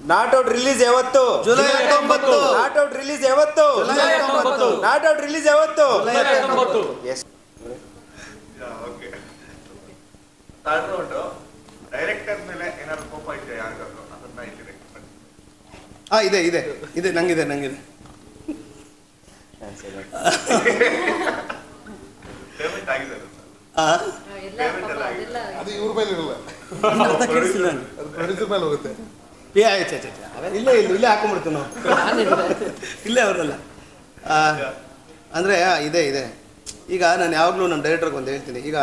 Not out release ಯಾವತ್ತು? July 19. Not out release ಯಾವತ್ತು? July 19. Not out release ಯಾವತ್ತು? July 19. Yes. Okay. Third round director ಮೇಲೆ ಏನಾದ್ರು ಕೋಪ ಇದೆಯಾ ಯಾರಿಗಾದ್ರು ಅದನ್ನ ಇಲ್ಲಿ ಇದೆ ಇದೆ ಇದೆ ನಂಗಿದೆ ಪೇಮೆಂಟ್ ಆಗಿದೆ ಅದು ಇವ್ರ ಮೇಲೆ ಇರಲ್ಲ, ಅದು ಪ್ರೊಡ್ಯೂಸರ್ ಮೇಲೆ ಹೋಗುತ್ತೆ. ಇಲ್ಲೇ ಹಾಕೊಂಡ್ಬಿಡ್ತೀವಿ ನಾವು. ಇಲ್ಲೇ ಅವರಲ್ಲ ಅಂದರೆ ಇದೆ. ಈಗ ನಾನು ಯಾವಾಗಲೂ ನಮ್ಮ ಡೈರೆಕ್ಟರ್ಗೆ ಒಂದು ಹೇಳ್ತೀನಿ. ಈಗ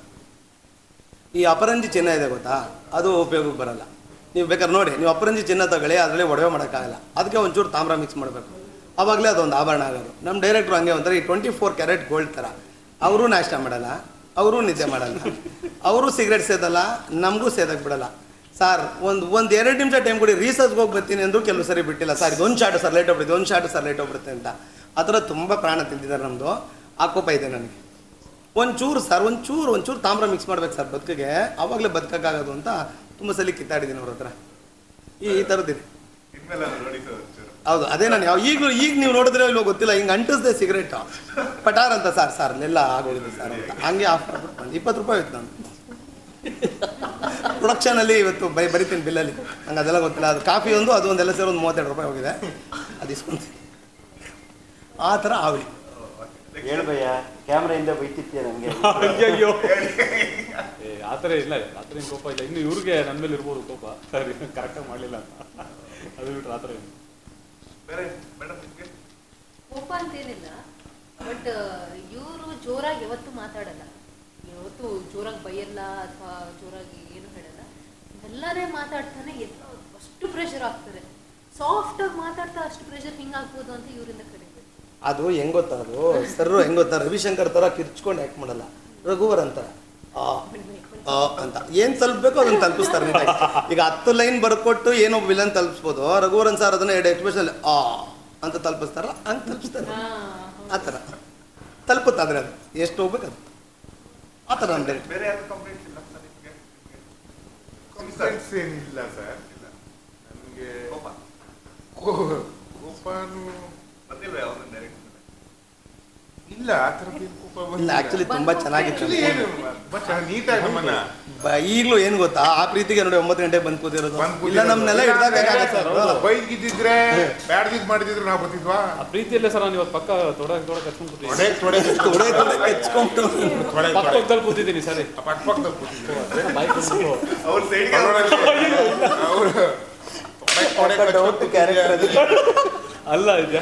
ಈ ಅಪರಂಜಿ ಚಿನ್ನ ಇದೆ ಗೊತ್ತಾ, ಅದು ಉಪಯೋಗಕ್ಕೆ ಬರಲ್ಲ. ನೀವು ಬೇಕಾದ್ರೆ ನೋಡಿ, ನೀವು ಅಪರಂಜಿ ಚಿನ್ನ ತಗೊಳ್ಳಿ, ಅದರಲ್ಲಿ ಒಡವೆ ಮಾಡೋಕ್ಕಾಗಲ್ಲ. ಅದಕ್ಕೆ ಒಂಚೂರು ತಾಮ್ರ ಮಿಕ್ಸ್ ಮಾಡಬೇಕು, ಆವಾಗಲೇ ಅದೊಂದು ಆಭರಣ ಆಗೋದು. ನಮ್ಮ ಡೈರೆಕ್ಟ್ರು ಹಂಗೆ ಒಂಥರ ಈ 24 ಕ್ಯಾರೆಟ್ ಗೋಲ್ಡ್ ಥರ. ಅವರು ನಾಷ್ಟ ಮಾಡಲ್ಲ, ಅವರು ನಿದ್ದೆ ಮಾಡಲ್ಲ, ಅವರು ಸಿಗರೇಟ್ ಸೇದಲ್ಲ, ನಮಗೂ ಸೇದಕ್ಕೆ ಬಿಡಲ್ಲ. ಸರ್ ಒಂದು 2 ನಿಮಿಷ ಟೈಮ್ ಕೊಡಿ, ರೀಸರ್ಚ್ಗೆ ಹೋಗಿ ಬರ್ತೀನಿ ಅಂದರೂ ಕೆಲವು ಸರಿ ಬಿಟ್ಟಿಲ್ಲ. ಸರ್ ಇದೊಂದು ಶಾರ್ಟ್ ಸರ್ ಲೇಟ್ ಹೋಗ್ಬಿಡುತ್ತೆ, ಒಂದು ಶಾರ್ಟ್ ಸರ್ ಲೇಟ್ ಹೋಗ್ಬಿಡುತ್ತೆ ಅಂತ. ಆ ಥರ ತುಂಬ ಪ್ರಾಣ ತಿಂತಿದ್ದಾರೆ ನಮ್ಮದು. ಆ ಕೋಪ ಇದೆ ನನಗೆ. ಒಂಚೂರು ತಾಮ್ರ ಮಿಕ್ಸ್ ಮಾಡ್ಬೇಕು ಸರ್ ಬದುಕಿಗೆ, ಆವಾಗಲೇ ಬದುಕೋಕ್ಕಾಗೋದು ಅಂತ ತುಂಬ ಸಲ ಕಿತ್ತಾಡಿದ್ದೀನಿ ಅವ್ರ ಹತ್ರ. ಈ ಥರದ್ದಿದೆ. ಹೌದು, ಅದೇ ನಾನು ಈಗ ನೀವು ನೋಡಿದ್ರೆ ಇಲ್ಲೋ ಗೊತ್ತಿಲ್ಲ, ಹಿಂಗೆ ಅಂಟಿಸ್ದೆ ಸಿಗರೇಟು ಪಟಾರ್ ಅಂತ ಸರ್ ಅಲ್ಲೆಲ್ಲ ಆಗೋಗಿದೆ ಸರ್ ಅಂತ. ಹಂಗೆ ಆಫ್ ಮಾಡ್ಬಿಟ್ಟು ಬಂದು 20 ರೂಪಾಯಿ ಹೋಯ್ತು ನಾನು ಪ್ರೊಡಕ್ಷನಲ್ಲಿ. ಇವತ್ತು ಬರಿತೀನಿ ಬಿಲ್ಲಲ್ಲಿ, ನಂಗೆ ಅದೆಲ್ಲ ಗೊತ್ತಿಲ್ಲ. ಅದು ಕಾಫಿ ಅದು ಒಂದೆಲ್ಲ ಸೇರಿ ಒಂದು 32 ರೂಪಾಯಿ ಹೋಗಿದೆ, ಅದು ಇಸ್ಕೊಂತೀನಿ. ಆ ಥರ ಆವಲಿ. ಹೇಳ್ಬಯ್ಯ, ಕ್ಯಾಮ್ರಾಯಿಂದ ಬೈತಿತ್ತೀಯ ನನಗೆ. ಅಯ್ಯೋ ಆ ಥರ ಇಲ್ಲ, ಆ ಥರ ಏನು ಕೋಪ ಇಲ್ಲ. ಇನ್ನು ಇವ್ರಿಗೆ ನನ್ನ ಮೇಲೆ ಇರ್ಬೋದು ಕೋಪ, ಸರಿ ಕರೆಕ್ಟಾಗಿ ಮಾಡಲಿಲ್ಲ ಅಂತ. ಅದು ಬಿಟ್ಟರೆ ಆ ಥರ ಏನು ಕೋಪ ಅಂತೇನಿಲ್ಲ. ಬಟ್ ಇವರು ಜೋರಾಗಿ ಯಾವತ್ತೂ ಮಾತಾಡಲ್ಲ, ಯಾವತ್ತೂ ಜೋರಾಗಿ ಬೈಯಲ್ಲ ಅಥವಾ ಜೋರಾಗಿ ಏನು ಹೇಳಲ್ಲ. ಎಲ್ಲರೇ ಮಾತಾಡ್ತಾನೆ, ಎಲ್ಲ ಅಷ್ಟು ಪ್ರೆಷರ್ ಆಗ್ತಾರೆ. ಸಾಫ್ಟಾಗಿ ಮಾತಾಡ್ತಾ ಅಷ್ಟು ಪ್ರೆಷರ್ ಹಿಂಗಾಗ್ಬೋದು ಅಂತ ಇವರಿಂದ ಕಡಿಮೆ. ಅದು ಹೆಂಗೆ ಗೊತ್ತಾ, ಅದು ಸರ್ರು ಹೆಂಗೆ ಗೊತ್ತಾ, ರವಿಶಂಕರ್ ಥರ ಕಿರ್ಚ್ಕೊಂಡು ಯಾಕೆ ಮಾಡಲ್ಲ, ರಘುವರ್ ಅಂತಾರೆ ಅಂತ ಏನು ತಲುಪಬೇಕು ಅದನ್ನು ತಲುಪಿಸ್ತಾರೆ ನೀಟಾಗಿ. ಈಗ 10 ಲೈನ್ ಬರ್ಕೊಟ್ಟು ಏನೋ ವಿಲನ್ ತಲುಪಿಸ್ಬೋದು, ರಘುವರನ್ ಸರ್ ಅದನ್ನು 2 ಎಕ್ಸ್ಪ್ರೆಷನ್ ಅಂತ ತಲುಪಿಸ್ತಾರಲ್ಲ, ಹಂಗೆ ತಲುಪಿಸ್ತಾರೆ. ಆ ಥರ ತಲುಪುತ್ತಾದ್ರೆ ಅದು ಎಷ್ಟು ಹೋಗ್ಬೇಕು ಅದು ಆ ಥರ. ನಮ್ಮ ಡೈರೆಕ್ಟ್ ಬೇರೆ ಯಾರು ಕಂಪ್ಲೇಂಟ್ಸ್ ಇಲ್ಲ ಸರ್? ಕಂಪ್ಲೇಂಟ್ಸ್ ಏನಿಲ್ಲ ಸರ್. ನನಗೆ ಕೋಪನೂ ಬಂದಿಲ್ವೇ ಅವನ ಡೈರೆಕ್ಟ್ ಇಲ್ಲ, ಆ ಥರದ್ದು ಕೋಪ ಇಲ್ಲ. ಆ್ಯಕ್ಚುಲಿ ತುಂಬ ಚೆನ್ನಾಗಿತ್ತು, ನೀಟಾಗಿ ನಮ್ಮನ್ನ ಈಗಲೂ ಏನು ಗೊತ್ತಾ, ಆ ಪ್ರೀತಿಗೆ ನೋಡಿ 9 ಗಂಟೆಗೆ ಬಂದು ಕೂತಿರೋದು. ಇಲ್ಲ ನಮ್ಮನ್ನೆಲ್ಲ ಹಿಡ್ದಾಗತ್ತೆ ಸರ್. ಬೈಗಿದ್ದಿದ್ರೆ ಬ್ಯಾಡ್ದಿದ್ದು ಮಾಡಿದಿದ್ರು ನಾವು ಬರ್ತಿದ್ವಾ? ಆ ಪ್ರೀತಿಯಲ್ಲೇ ಸರ್ ನಾನು ಇವತ್ತು ಪಕ್ಕ ತೊಡ ಹಚ್ಕೊಂಡು ಪಕ್ಕದಲ್ಲಿ ಕೂತಿದ್ದೀನಿ ಸರಿ, ಪಕ್ಕದಲ್ಲಿ ಕೂತಿದ್ದೆ ಅಲ್ಲ ಇದೆ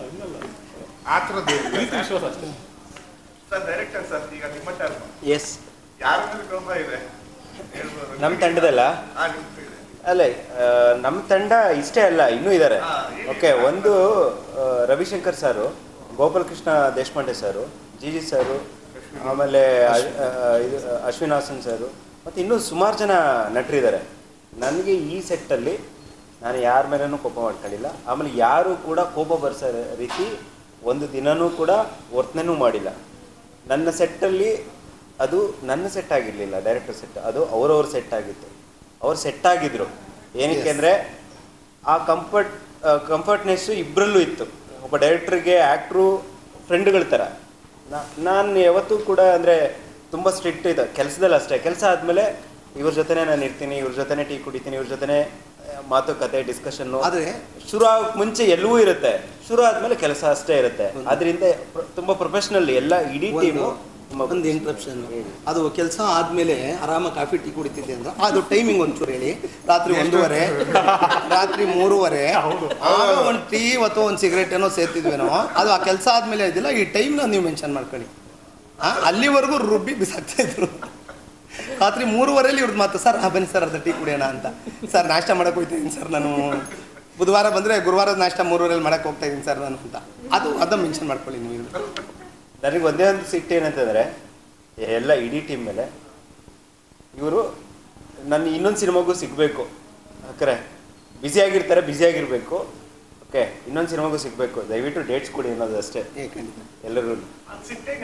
ಆ ಥರದ್ದು ವಿಶ್ವಾಸ ಅಷ್ಟೇ ಸರ್. ಡೈರೆಕ್ಟರ್ ಸರ್, ಈಗ ನಿಮ್ಮ ಟರ್ಮ್. ಎಸ್. ಯಾರ ಮೇಲೆ ಕೋಪ ಇದೆ ನಮ್ಮ ತಂಡದಲ್ಲ? ಅಲ್ಲೇ ನಮ್ಮ ತಂಡ ಇಷ್ಟೇ ಅಲ್ಲ, ಇನ್ನೂ ಇದ್ದಾರೆ. ಓಕೆ, ಒಂದು ರವಿಶಂಕರ್ ಸಾರು, ಗೋಪಾಲಕೃಷ್ಣ ದೇಶಪಾಂಡೆ ಸಾರು, ಜಿ ಸಾರು, ಆಮೇಲೆ ಅಶ್ವಿನ್ ಹಾಸನ್ ಸಾರು, ಮತ್ತು ಇನ್ನೂ ಸುಮಾರು ಜನ ನಟರಿದ್ದಾರೆ. ನನಗೆ ಈ ಸೆಟ್ಟಲ್ಲಿ ನಾನು ಯಾರ ಮೇಲೂ ಕೋಪ ಮಾಡ್ಕೊಂಡಿಲ್ಲ. ಆಮೇಲೆ ಯಾರೂ ಕೂಡ ಕೋಪ ಬರ್ಸೋ ರೀತಿ ಒಂದು ದಿನವೂ ಕೂಡ ವರ್ತನೆನೂ ಮಾಡಿಲ್ಲ. ನನ್ನ ಸೆಟ್ಟಲ್ಲಿ ಅದು ನನ್ನ ಸೆಟ್ ಆಗಿರಲಿಲ್ಲ, ಡೈರೆಕ್ಟರ್ ಸೆಟ್, ಅದು ಅವರವ್ರ ಸೆಟ್ ಆಗಿತ್ತು. ಅವ್ರು ಸೆಟ್ ಆಗಿದ್ರು. ಏನಕ್ಕೆ ಅಂದರೆ ಆ ಕಂಫರ್ಟ್ನೆಸ್ಸು ಇಬ್ಬರಲ್ಲೂ ಇತ್ತು. ಒಬ್ಬ ಡೈರೆಕ್ಟ್ರಿಗೆ ಆ್ಯಕ್ಟ್ರು ಫ್ರೆಂಡ್ಗಳ ಥರ. ನಾನು ಯಾವತ್ತೂ ಕೂಡ ಅಂದರೆ ತುಂಬ ಸ್ಟ್ರಿಕ್ಟ್ ಇದೆ ಕೆಲಸದಲ್ಲಿ ಅಷ್ಟೇ. ಕೆಲಸ ಆದಮೇಲೆ ಇವ್ರ ಜೊತೆನೇ ನಾನು ಇರ್ತೀನಿ, ಇವ್ರ ಜೊತೆನೇ ಟೀ ಕುಡಿತೀನಿ, ಇವ್ರ ಜೊತೆನೇ ಮಾತುಕತೆ ಡಿಸ್ಕಷನ್ನು. ಆದರೆ ಶುರು ಆಗೋಕ್ಕೆ ಮುಂಚೆ ಎಲ್ಲವೂ ಇರುತ್ತೆ, ಶುರು ಆದಮೇಲೆ ಕೆಲಸ ಅಷ್ಟೇ ಇರುತ್ತೆ. ಅದರಿಂದ ತುಂಬ ಪ್ರೊಫೆಷ್ನಲ್ ಎಲ್ಲ ಇಡೀ ಟೀಮು. ಒಂದು ಇಂಟ್ರಪ್ಷನ್, ಅದು ಕೆಲಸ ಆದಮೇಲೆ ಆರಾಮಾಗಿ ಕಾಫಿ ಟೀ ಕುಡಿತಿದ್ದೆ ಅಂದ್ರೆ ಅದು ಟೈಮಿಂಗ್ ಒಂಚೂರು ಹೇಳಿ. ರಾತ್ರಿ 1:30, ರಾತ್ರಿ 3:30, ಆಗ ಒಂದು ಟೀ ಅಥವಾ ಒಂದು ಸಿಗರೇಟ್ ಏನೋ ಸೇರ್ತಿದ್ವೇನೋ, ಅದು ಆ ಕೆಲಸ ಆದಮೇಲೆ ಇದಿಲ್ಲ. ಈ ಟೈಮ್ನ ನೀವು ಮೆನ್ಷನ್ ಮಾಡ್ಕೊಳ್ಳಿ. ಅಲ್ಲಿವರೆಗೂ ರುಬ್ಬಿ ಬಿಸಾಕ್ತಾಯಿದ್ರು. ರಾತ್ರಿ 3:30 ಇವ್ರದ್ದು ಮಾತು, ಸರ್ ಬನ್ನಿ ಸರ್ ಅರ್ಧ ಟೀ ಕುಡಿಯೋಣ ಅಂತ. ಸರ್ ನಾಷ್ಟ ಮಾಡೋಕೆ ಹೋಗ್ತಾಯಿದ್ದೀನಿ ಸರ್ ನಾನು, ಬುಧವಾರ ಬಂದರೆ ಗುರುವಾರದ ನಾಷ್ಟ 3:30 ಮಾಡೋಕ್ಕೆ ಹೋಗ್ತಾಯಿದ್ದೀನಿ ಸರ್ ನಾನು ಅಂತ. ಅದು ಮೆನ್ಷನ್ ಮಾಡ್ಕೊಳ್ಳಿ ನೀವು. ನನಗೆ ಒಂದೇ ಒಂದು ಸಿಟ್ಟು ಏನಂತಂದರೆ, ಎಲ್ಲ ಇಡೀ ಟೀಮ್ ಮೇಲೆ ಇವರು ನನ್ನ ಇನ್ನೊಂದು ಸಿನಿಮಾಗೂ ಸಿಗಬೇಕು. ಯಾಕಂದರೆ ಬ್ಯುಸಿಯಾಗಿರಬೇಕು. ಓಕೆ, ಇನ್ನೊಂದು ಸಿನಿಮಾಗೂ ಸಿಗಬೇಕು, ದಯವಿಟ್ಟು ಡೇಟ್ಸ್ ಕೊಡಿ ಅನ್ನೋದು ಅಷ್ಟೇ ಎಲ್ಲರೂ.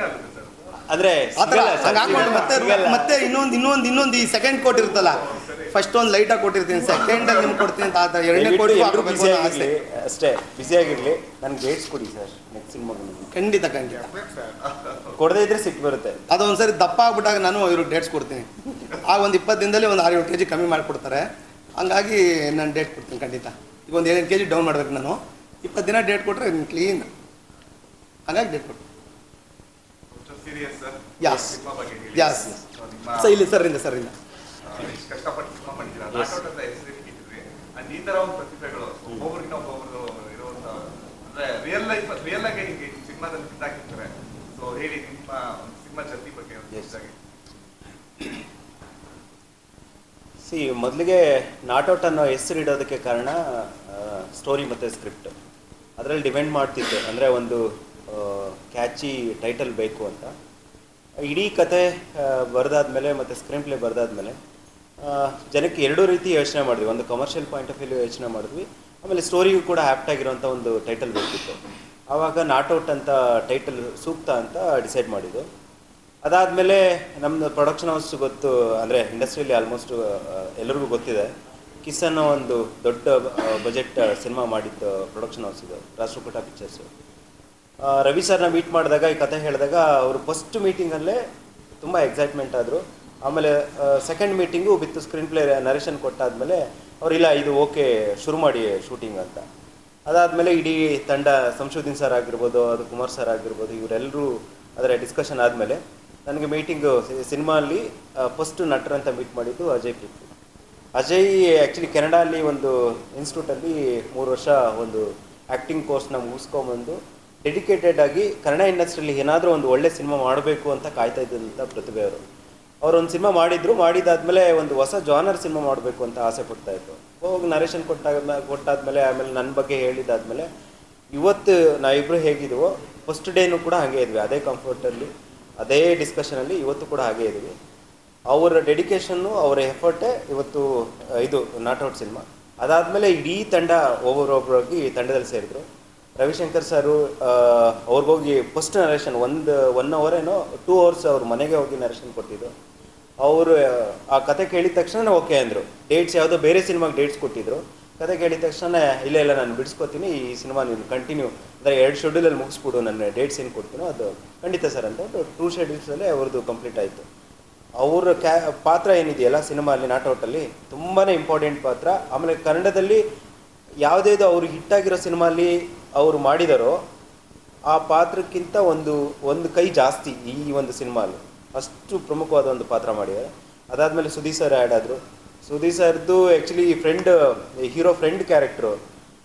ಆದರೆ ಮತ್ತೆ ಇನ್ನೊಂದು ಈ ಸೆಕೆಂಡ್ ಕೋಟ್ ಇರುತ್ತಲ್ಲ, ಫಸ್ಟ್ ಒಂದು ಲೈಟಾಗಿ ಕೊಟ್ಟಿರ್ತೀನಿ, ಸೆಕೆಂಡಲ್ಲಿ ನಿಮ್ಗೆ ಕೊಡ್ತೀನಿ ಅಂತ ಆತ ಎರಡನೇ ಕೊಟ್ಟು ಎಲ್ಲರೂ ಹಾಕಬೇಕು ಬಿಸಿ ಅನ್ನೋ ಆಸೆ. ಆಗಿರಲಿ ಅಷ್ಟೇ, ಬಿಸಿಯಾಗಿರಲಿ. ನನಗೆ ಡೇಟ್ಸ್ ಕೊಡಿ ಸರ್ ನೆಕ್ಸ್ಟ್ ಸಿನಿಮಾಗೆ. ಖಂಡಿತ ಖಂಡಿತ. ಕೊಡದೇ ಇದ್ರೆ ಸಿಟ್ಟು ಬರುತ್ತೆ. ಅದು ಒಂದ್ಸರಿ ದಪ್ಪ ಆಗ್ಬಿಟ್ಟಾಗ ನಾನು ಇವ್ರಿಗೆ ಡೇಟ್ಸ್ ಕೊಡ್ತೀನಿ. ಆಗ ಒಂದು 20 ದಿನದಲ್ಲಿ ಒಂದು 6-7 kg ಕಮ್ಮಿ ಮಾಡಿಕೊಡ್ತಾರೆ. ಹಂಗಾಗಿ ನಾನು ಡೇಟ್ ಕೊಡ್ತೀನಿ ಖಂಡಿತ. ಈಗ ಒಂದು 7 kg ಡೌನ್ ಮಾಡ್ಬೇಕು ನಾನು. 20 ದಿನ ಡೇಟ್ ಕೊಟ್ಟರೆ ಕ್ಲೀನ್. ಹಾಗಾಗಿ ಡೇಟ್ ಕೊಟ್ಟು ಸೀರಿಯಸ್ ಸರ್. Yes. ಸಿನಿಮಾ ಬಗ್ಗೆ ಹೇಳಿ. Yes. ನಿಮ್ಮ ಸರ್ ಇಲ್ಲಿ ಸರಿಂದ ಇಷ್ಟು ಕಷ್ಟಪಟ್ಟು ಸಿನಿಮಾ ಮಾಡಿದ್ದೀರಾ, ನಾಟೌಟ್ ಅಂತ ಹೆಸರು ಇಟ್ಟಿದ್ರಿ. ಅಂಡ್ ಈ ತರ ಒಂದು ಪ್ರತಿಭೆಗಳು ಒಬ್ಬೊಬ್ರಿಗೆ ಒಬ್ಬೊಬ್ರು ಇರುವಂತ, ಅಂದ್ರೆ ರಿಯಲ್ ಆಗಿ ಹಿಂಗೆ ಸಿನಿಮಾದಲ್ಲಿ ಬಿದ್ದಾಕಿರ್ತಾರೆ. ಸೊ ಹೇಳಿ ನಿಮ್ಮ ಸಿನಿಮಾ ಜರ್ನಿ ಬಗ್ಗೆ ಮೊದಲಿಗೆ ನಾಟೌಟ್ ಅನ್ನೋ ಹೆಸರು ಇಡೋದಕ್ಕೆ ಕಾರಣ ಸ್ಟೋರಿ ಮತ್ತು ಸ್ಕ್ರಿಪ್ಟ್. ಅದರಲ್ಲಿ ಡಿಪೆಂಡ್ ಮಾಡ್ತಿತ್ತು, ಅಂದರೆ ಒಂದು ಕ್ಯಾಚಿ ಟೈಟಲ್ ಬೇಕು ಅಂತ. ಇಡೀ ಕತೆ ಬರೆದಾದ್ಮೇಲೆ ಮತ್ತು ಸ್ಕ್ರೀನ್ ಪ್ಲೇ ಬರೆದಾದ್ಮೇಲೆ ಜನಕ್ಕೆ ಎರಡೂ ರೀತಿ ಯೋಚನೆ ಮಾಡಿದ್ವಿ. ಒಂದು ಕಮರ್ಷಿಯಲ್ ಪಾಯಿಂಟ್ ಆಫ್ ವ್ಯೂ ಯೋಚನೆ ಮಾಡಿದ್ವಿ, ಆಮೇಲೆ ಸ್ಟೋರಿಗೂ ಕೂಡ ಆ್ಯಪ್ಟ್ ಆಗಿರೋಂಥ ಒಂದು ಟೈಟಲ್ ಬೇಕಿತ್ತು. ಆವಾಗ ನಾಟೌಟ್ ಅಂತ ಟೈಟಲ್ ಸೂಕ್ತ ಅಂತ ಡಿಸೈಡ್ ಮಾಡಿದ್ದು. ಅದಾದಮೇಲೆ ನಮ್ಮದು ಪ್ರೊಡಕ್ಷನ್ ಹೌಸ್ ಗೊತ್ತು, ಅಂದರೆ ಇಂಡಸ್ಟ್ರಿಯಲ್ಲಿ ಆಲ್ಮೋಸ್ಟ್ ಎಲ್ಲರಿಗೂ ಗೊತ್ತಿದೆ. ಕಿಸ್ ಅನ್ನೋ ಒಂದು ದೊಡ್ಡ ಬಜೆಟ್ ಸಿನಿಮಾ ಮಾಡಿದ್ದು ಪ್ರೊಡಕ್ಷನ್ ಹೌಸ್ ಇದು, ರಾಷ್ಟ್ರಕೂಟ ಪಿಕ್ಚರ್ಸು. ರವಿ ಸರ್ನ ಮೀಟ್ ಮಾಡಿದಾಗ ಈ ಕತೆ ಹೇಳಿದಾಗ ಅವರು ಫಸ್ಟ್ ಮೀಟಿಂಗಲ್ಲೇ ತುಂಬ ಎಕ್ಸೈಟ್ಮೆಂಟ್ ಆದರು. ಆಮೇಲೆ second meeting with screenplay narration ಕೊಟ್ಟಾದಮೇಲೆ ಅವರಿಲ್ಲ ಇದು ಓಕೆ ಶುರು ಮಾಡಿ ಶೂಟಿಂಗ್ ಅಂತ. ಅದಾದಮೇಲೆ ಇಡೀ ತಂಡ, ಸಂಶೋಧನ್ ಸರ್ ಆಗಿರ್ಬೋದು, ಅದು ಕುಮಾರ್ ಸರ್ ಆಗಿರ್ಬೋದು, ಇವರೆಲ್ಲರೂ ಅದರ ಡಿಸ್ಕಷನ್ ಆದಮೇಲೆ ನನಗೆ ಮೀಟಿಂಗು ಸಿನಿಮಾಲ್ಲಿ ಫಸ್ಟ್ ನಟರಂತ ಮೀಟ್ ಮಾಡಿದ್ದು ಅಜಯ್ ಪ್ರೀತಿ. ಅಜಯ್ ಆ್ಯಕ್ಚುಲಿ ಕೆನಡಾಲ್ಲಿ ಒಂದು ಇನ್ಸ್ಟಿಟ್ಯೂಟಲ್ಲಿ 3 ವರ್ಷ ಒಂದು ಆ್ಯಕ್ಟಿಂಗ್ ಕೋರ್ಸ್ನ ಮುಗಿಸ್ಕೊಂಬಂದು ಡೆಡಿಕೇಟೆಡ್ ಆಗಿ ಕನ್ನಡ ಇಂಡಸ್ಟ್ರಿಯಲ್ಲಿ ಏನಾದರೂ ಒಂದು ಒಳ್ಳೆ ಸಿನಿಮಾ ಮಾಡಬೇಕು ಅಂತ ಕಾಯ್ತಾ ಇದ್ದಂಥ ಪ್ರತಿಭೆ ಅವರು. ಅವರೊಂದು ಸಿನಿಮಾ ಮಾಡಿದಾದ್ಮೇಲೆ ಒಂದು ಹೊಸ ಜಾನರ್ ಸಿನಿಮಾ ಮಾಡಬೇಕು ಅಂತ ಆಸೆ ಪಡ್ತಾಯಿದ್ರು. ಹೋಗಿ ನರೇಷನ್ ಕೊಟ್ಟಾದ್ಮೇಲೆ ಆಮೇಲೆ ನನ್ನ ಬಗ್ಗೆ ಹೇಳಿದಾದ್ಮೇಲೆ ಇವತ್ತು ನಾವಿಬ್ಬರು ಹೇಗಿದ್ವೋ ಫಸ್ಟ್ ಡೇನೂ ಕೂಡ ಹಾಗೆ ಇದ್ವಿ, ಅದೇ ಕಂಫರ್ಟಲ್ಲಿ, ಅದೇ ಡಿಸ್ಕಷನಲ್ಲಿ ಇವತ್ತು ಕೂಡ ಹಾಗೆ ಇದ್ವಿ. ಅವರ ಡೆಡಿಕೇಶನ್ನು, ಅವರ ಎಫರ್ಟೇ ಇವತ್ತು ಇದು ನಾಟೌಟ್ ಸಿನಿಮಾ. ಅದಾದಮೇಲೆ ಇಡೀ ತಂಡ ಒಬ್ಬೊಬ್ಬರಾಗಿ ತಂಡದಲ್ಲಿ ಸೇರಿದ್ರು. ರವಿಶಂಕರ್ ಸರು ಅವ್ರಿಗೋಗಿ ಫಸ್ಟ್ ನರೇಷನ್ 1 hour ಏನೋ 2 hours ಅವ್ರ ಮನೆಗೆ ಹೋಗಿ ನರೇಷನ್ ಕೊಟ್ಟಿದ್ದು. ಅವರು ಆ ಕತೆ ಕೇಳಿದ ತಕ್ಷಣ ಓಕೆ ಅಂದರು. ಡೇಟ್ಸ್ ಯಾವುದೋ ಬೇರೆ ಸಿನಿಮಾಗೆ ಡೇಟ್ಸ್ ಕೊಟ್ಟಿದ್ರು. ಕತೆ ಕೇಳಿದ ತಕ್ಷಣ ಇಲ್ಲ ನಾನು ಬಿಡಿಸ್ಕೊತೀನಿ, ಈ ಸಿನಿಮಾ ನೀನು ಕಂಟಿನ್ಯೂ ಅಂದರೆ 2 ಶೆಡ್ಯೂಲಲ್ಲಿ ಮುಗಿಸ್ಬಿಡು, ನನ್ನ ಡೇಟ್ಸ್ ಏನು ಕೊಡ್ತೀನೋ ಅದು ಖಂಡಿತ ಸರ್ ಅಂತ 2 ಶೆಡ್ಯೂಲ್ಸಲ್ಲೇ ಅವ್ರದ್ದು ಕಂಪ್ಲೀಟ್ ಆಯಿತು. ಅವರ ಪಾತ್ರ ಏನಿದೆಯಲ್ಲ ಸಿನಿಮಾಲ್ಲಿ ನಾಟೌಟಲ್ಲಿ ತುಂಬಾ ಇಂಪಾರ್ಟೆಂಟ್ ಪಾತ್ರ. ಆಮೇಲೆ ಕನ್ನಡದಲ್ಲಿ ಯಾವುದೇದು ಅವರು ಹಿಟ್ಟಾಗಿರೋ ಸಿನಿಮಾಲಿ ಅವರು ಮಾಡಿದಾರೋ ಆ ಪಾತ್ರಕ್ಕಿಂತ ಒಂದು ಕೈ ಜಾಸ್ತಿ ಈ ಒಂದು ಸಿನಿಮಾಲಿ, ಅಷ್ಟು ಪ್ರಮುಖವಾದ ಒಂದು ಪಾತ್ರ ಮಾಡಿದ್ದಾರೆ. ಅದಾದಮೇಲೆ ಸುದೀಪ್ ಸರ್ ಆ್ಯಡ್ ಆದರು. ಸುದೀಪ್ ಸರ್ದು ಆ್ಯಕ್ಚುಲಿ ಹೀರೋ ಫ್ರೆಂಡ್ ಕ್ಯಾರೆಕ್ಟ್ರು.